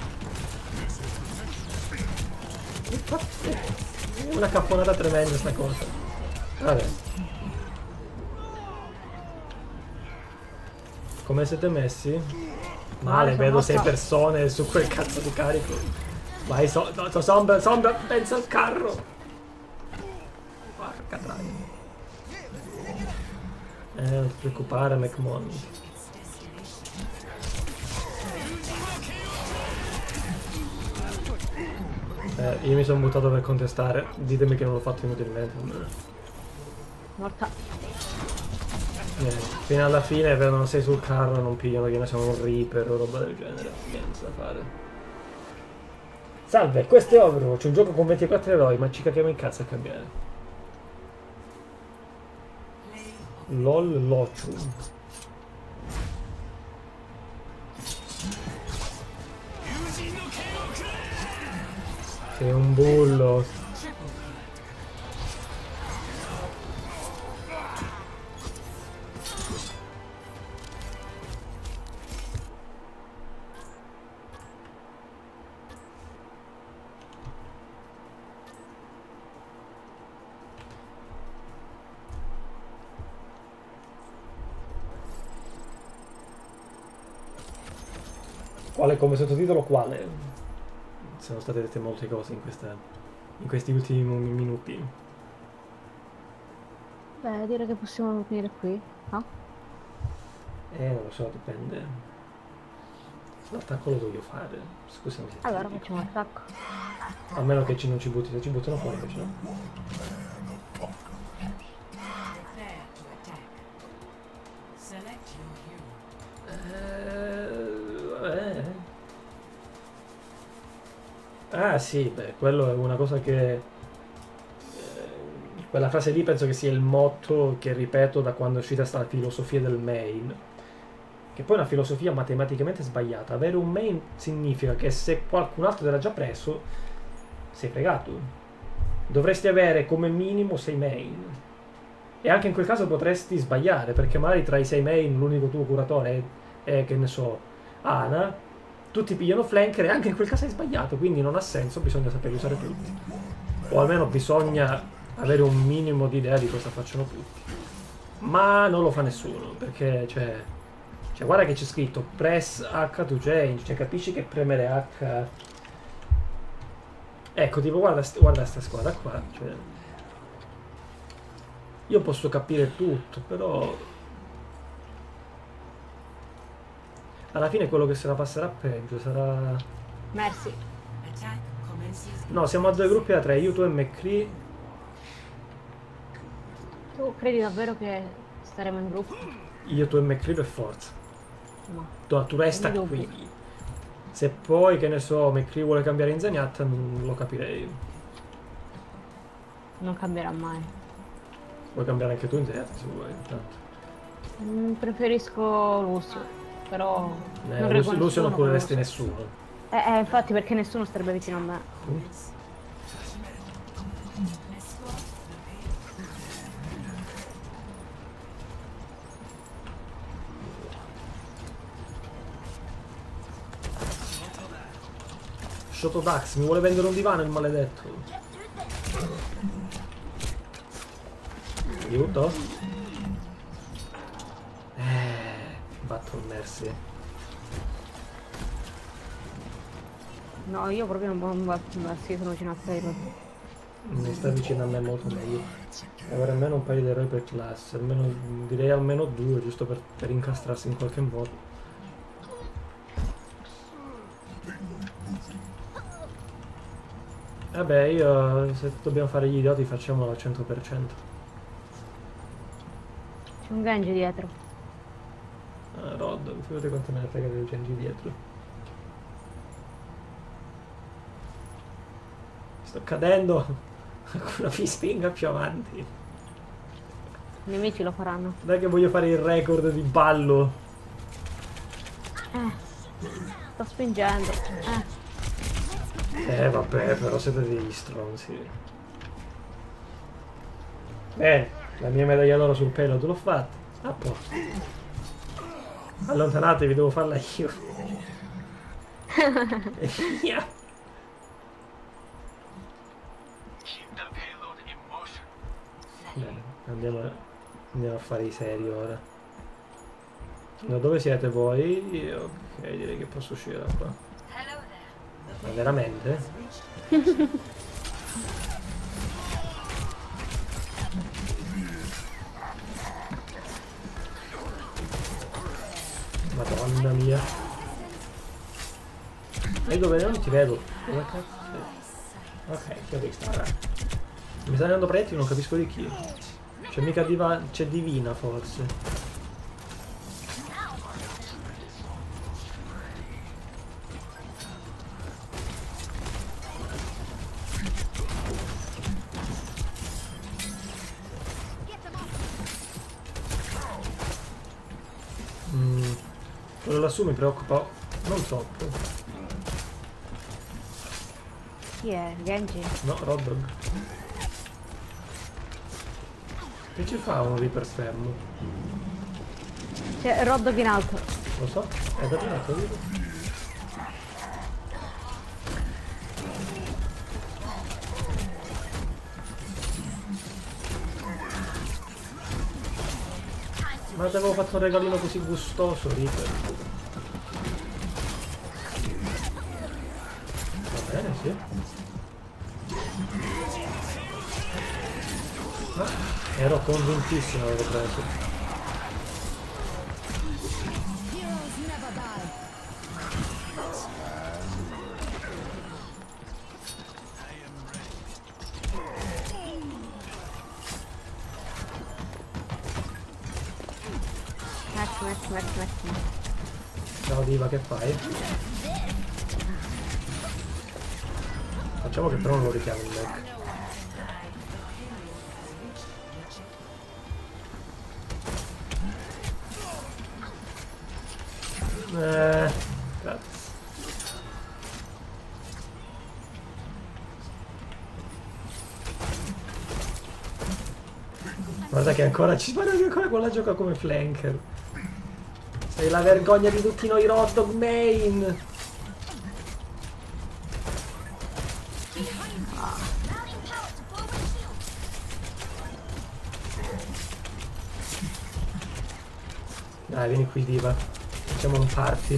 È una capponata tremenda sta cosa. Vabbè. Come siete messi? Male, vedo 6 persone su quel cazzo di carico. Vai, sombra, pensa al carro. Porca troia. Non ti preoccupare, McMahon. Io mi sono buttato per contestare. Ditemi che non l'ho fatto inutilmente. Morta. Fino alla fine vedono 6 sul carro e non pigliano che ne sono un Reaper o roba del genere. Niente da fare. Salve, questo è Overwatch, un gioco con 24 eroi, ma ci capiamo in cazzo a cambiare. LOL Lochu. Sei un bullo. Quale come sottotitolo quale? Sono state dette molte cose in questi ultimi minuti. Beh, direi che possiamo finire qui, no? Non lo so, dipende. L'attacco lo voglio fare. Scusami. Allora facciamo l'attacco. A meno che non ci butti, se ci buttano fuori invece no. Ah sì, beh, quello è una cosa che... quella frase lì penso che sia il motto che ripeto da quando è uscita sta filosofia del main. Che poi è una filosofia matematicamente sbagliata. Avere un main significa che se qualcun altro te l'ha già preso, sei fregato. Dovresti avere come minimo 6 main. E anche in quel caso potresti sbagliare, perché magari tra i 6 main l'unico tuo curatore è che ne so, Ana. Tutti pigliano flanker e anche in quel caso hai sbagliato, quindi non ha senso, bisogna saperli usare tutti. O almeno bisogna avere un minimo di idea di cosa facciano tutti. Ma non lo fa nessuno, perché cioè guarda che c'è scritto press H to change, cioè capisci che premere H... Ecco, tipo guarda sta squadra qua, cioè... Io posso capire tutto, però... Alla fine quello che se la passerà peggio sarà... Merci. No, siamo a 2 gruppi da 3, io, tu e McCree. Tu credi davvero che staremo in gruppo? Io, tu e McCree per forza. No. Tu resta Non mi qui. Se poi, che ne so, McCree vuole cambiare in Zenyatta, non lo capirei. Non cambierà mai. Puoi cambiare anche tu in Zenyatta se vuoi, intanto. Preferisco Lucio, però non reggo Lucio non nessuno, cureresti però- nessuno. infatti perché nessuno starebbe vicino a me. Shotodax, mi vuole vendere un divano il maledetto. Aiuto? Battle Mercy. No, io proprio non sono vicino a te. Mi sta vicino a me molto meglio. Avere almeno un paio di eroi per classe, almeno, direi almeno 2, giusto per incastrarsi in qualche modo. Vabbè, io se dobbiamo fare gli idioti facciamolo al 100%. C'è un Genji dietro. Ah, Rod, figurati quanto me ne frega del Genji dietro. Sto cadendo. Una fistinga più avanti. I nemici lo faranno. Dai che voglio fare il record di ballo. Sto spingendo. Vabbè, però siete degli stronzi. Bene, la mia medaglia d'oro sul pelo, te l'ho fatta. A posto. Allontanatevi, devo farla io. E via. Bene, andiamo a fare i seri ora. Da dove siete voi? Ok, direi che posso uscire da qua. Ma veramente? Madonna mia. E dove non ti vedo? Dove cazzo sei? Ok, ti ho visto, ora. Mi sta dando pretti, non capisco di chi. C'è mica c'è Divina forse. Quello lassù mi preoccupa non troppo. Chi è? Genji? No, Roddog. Che ci fa uno Reaper fermo? C'è Roddog in alto. Lo so, è da tirato, vedo. Ma ti avevo fatto un regalino così gustoso, Reaper. Va bene, sì. Ah, ero convintissimo avevo preso. Metti. Ciao Diva, che fai? Facciamo che però non lo richiamo il Mac. Cazzo. Guarda che ancora quella gioca come flanker. Sei la vergogna di tutti noi Roddog main. Dai, vieni qui Diva. Facciamo un party.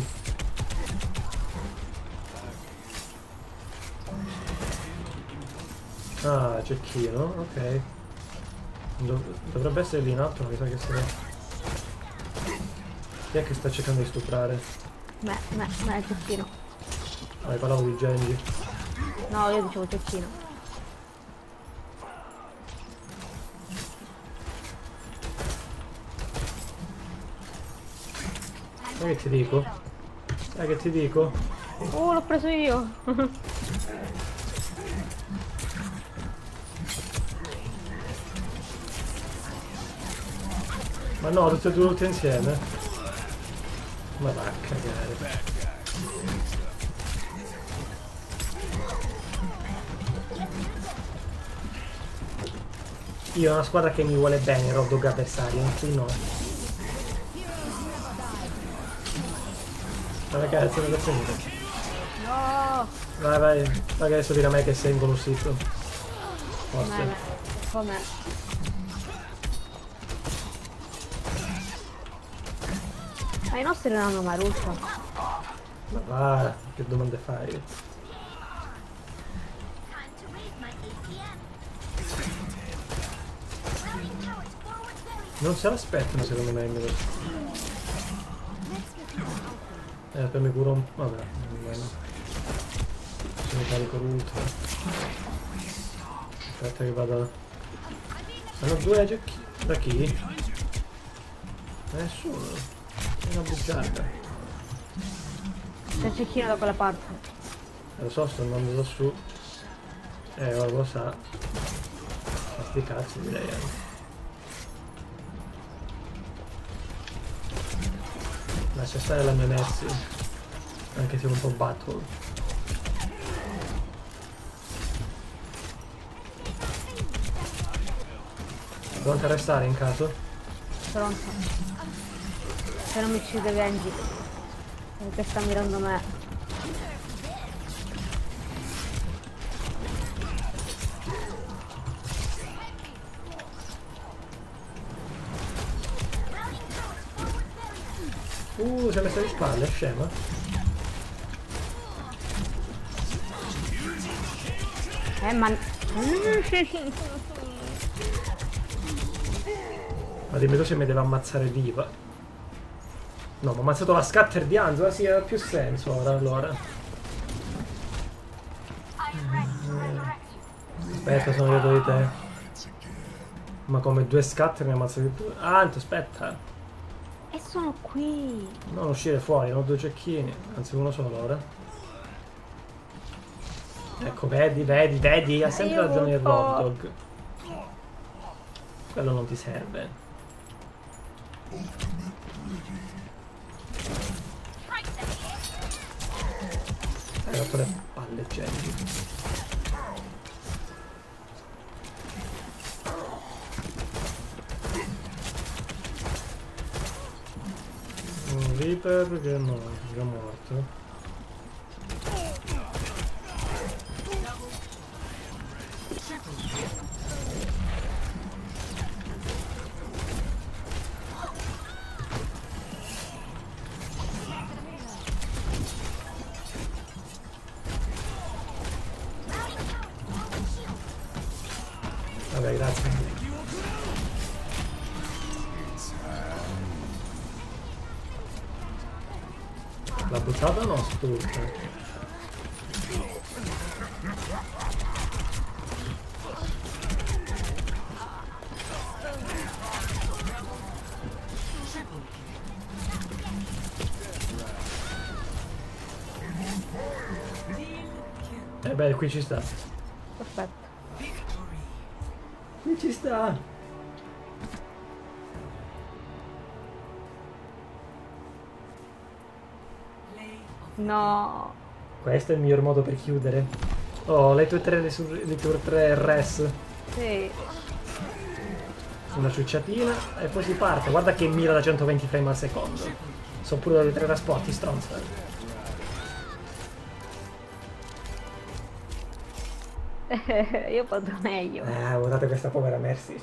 Ah, cecchino, ok. Dovrebbe essere lì in alto, ma mi sa che sia. Chi è che sta cercando di stuprare? Me, il cecchino. Ah, parlavo di Genji. No, io dicevo cecchino. Sai che ti dico? Sai che ti dico? L'ho preso io. Ma no, tutti e due tutti insieme. Ma va a cagare. Io ho una squadra che mi vuole bene, Roddog avversario, qui no. Ma ragazzi, non è finito. No! Vai, vai, vai che adesso dirà a me che sei ingolosito. Forse. Com'è? Ma i nostri non hanno Marusha. Ma va, che domande fai? Time to raise my ATM. Routing towers forward very Non se l'aspettano secondo me. Per me curo un... vabbè, almeno. Sono carico l'ultimo. Aspetta che vado... Sono due giochi... Da chi? Nessuno. È una bugiarda. C'è il cecchino da quella parte. Lo so, sto andando da su. Ora lo sa. Ma sti cazzi direi anche. Lascia stare la mia Messi. Anche se è un po' battle. Pronta a restare in caso? Pronto. Se non mi uccide Genji. Perché sta mirando me. Si è messa di spalle, è scema. Ma... Ma dimmi tu se mi deve ammazzare viva. No, mi ha ammazzato la scatter di Anzo, sì, ha più senso ora allora. Aspetta, sono dietro di te. Ma come due scatter mi ha ammazzato tu? Ah, Anto, aspetta. E sono qui. Non uscire fuori, ho due cecchini. Anzi, uno solo ora. Ecco, vedi, vedi, vedi, ha sempre ragione il Roddog. Quello non ti serve. Hai rotto le palle, Genji. Un Reaper che no, è già morto. Vabbè, grazie. L'ha buttata o no? Stupida. Beh, qui ci sta. Perfetto. Qui ci sta. No. Questo è il miglior modo per chiudere. Oh, le tue tre res. Sì. Una ciucciatina e poi si parte. Guarda che mira da 120 frame al secondo. Sono pure le tre trasporti, stronza. Io potrò meglio. Guardate questa povera Mercy.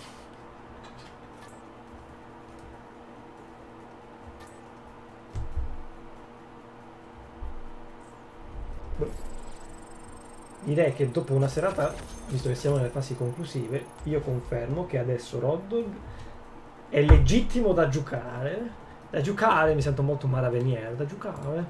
Direi che dopo una serata, visto che siamo nelle fasi conclusive, io confermo che adesso Roddog è legittimo da giocare. Da giocare, mi sento molto maraveniere, da giocare.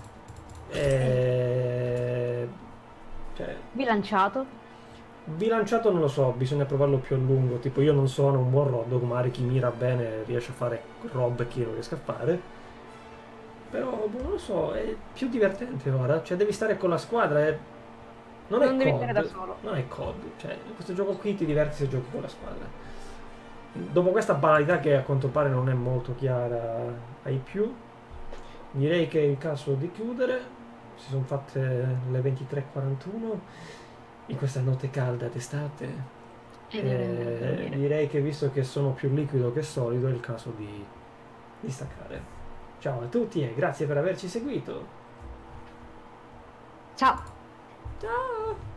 Cioè, Bilanciato. bilanciato non lo so, bisogna provarlo più a lungo. Tipo, io non sono un buon Roddog, magari chi mira bene riesce a fare robe che io non riesco a fare. però boh, non lo so, è più divertente ora, cioè devi stare con la squadra, non è Non devi COD, stare da solo. non è COD, cioè questo gioco qui ti diverti se giochi con la squadra. Dopo questa banalità che a quanto pare non è molto chiara ai più, direi che è il caso di chiudere. Si sono fatte le 23:41 in questa notte calda d'estate. E direi di andare a dormire. Direi che visto che sono più liquido che solido è il caso di staccare. Ciao a tutti e grazie per averci seguito. Ciao! Ciao!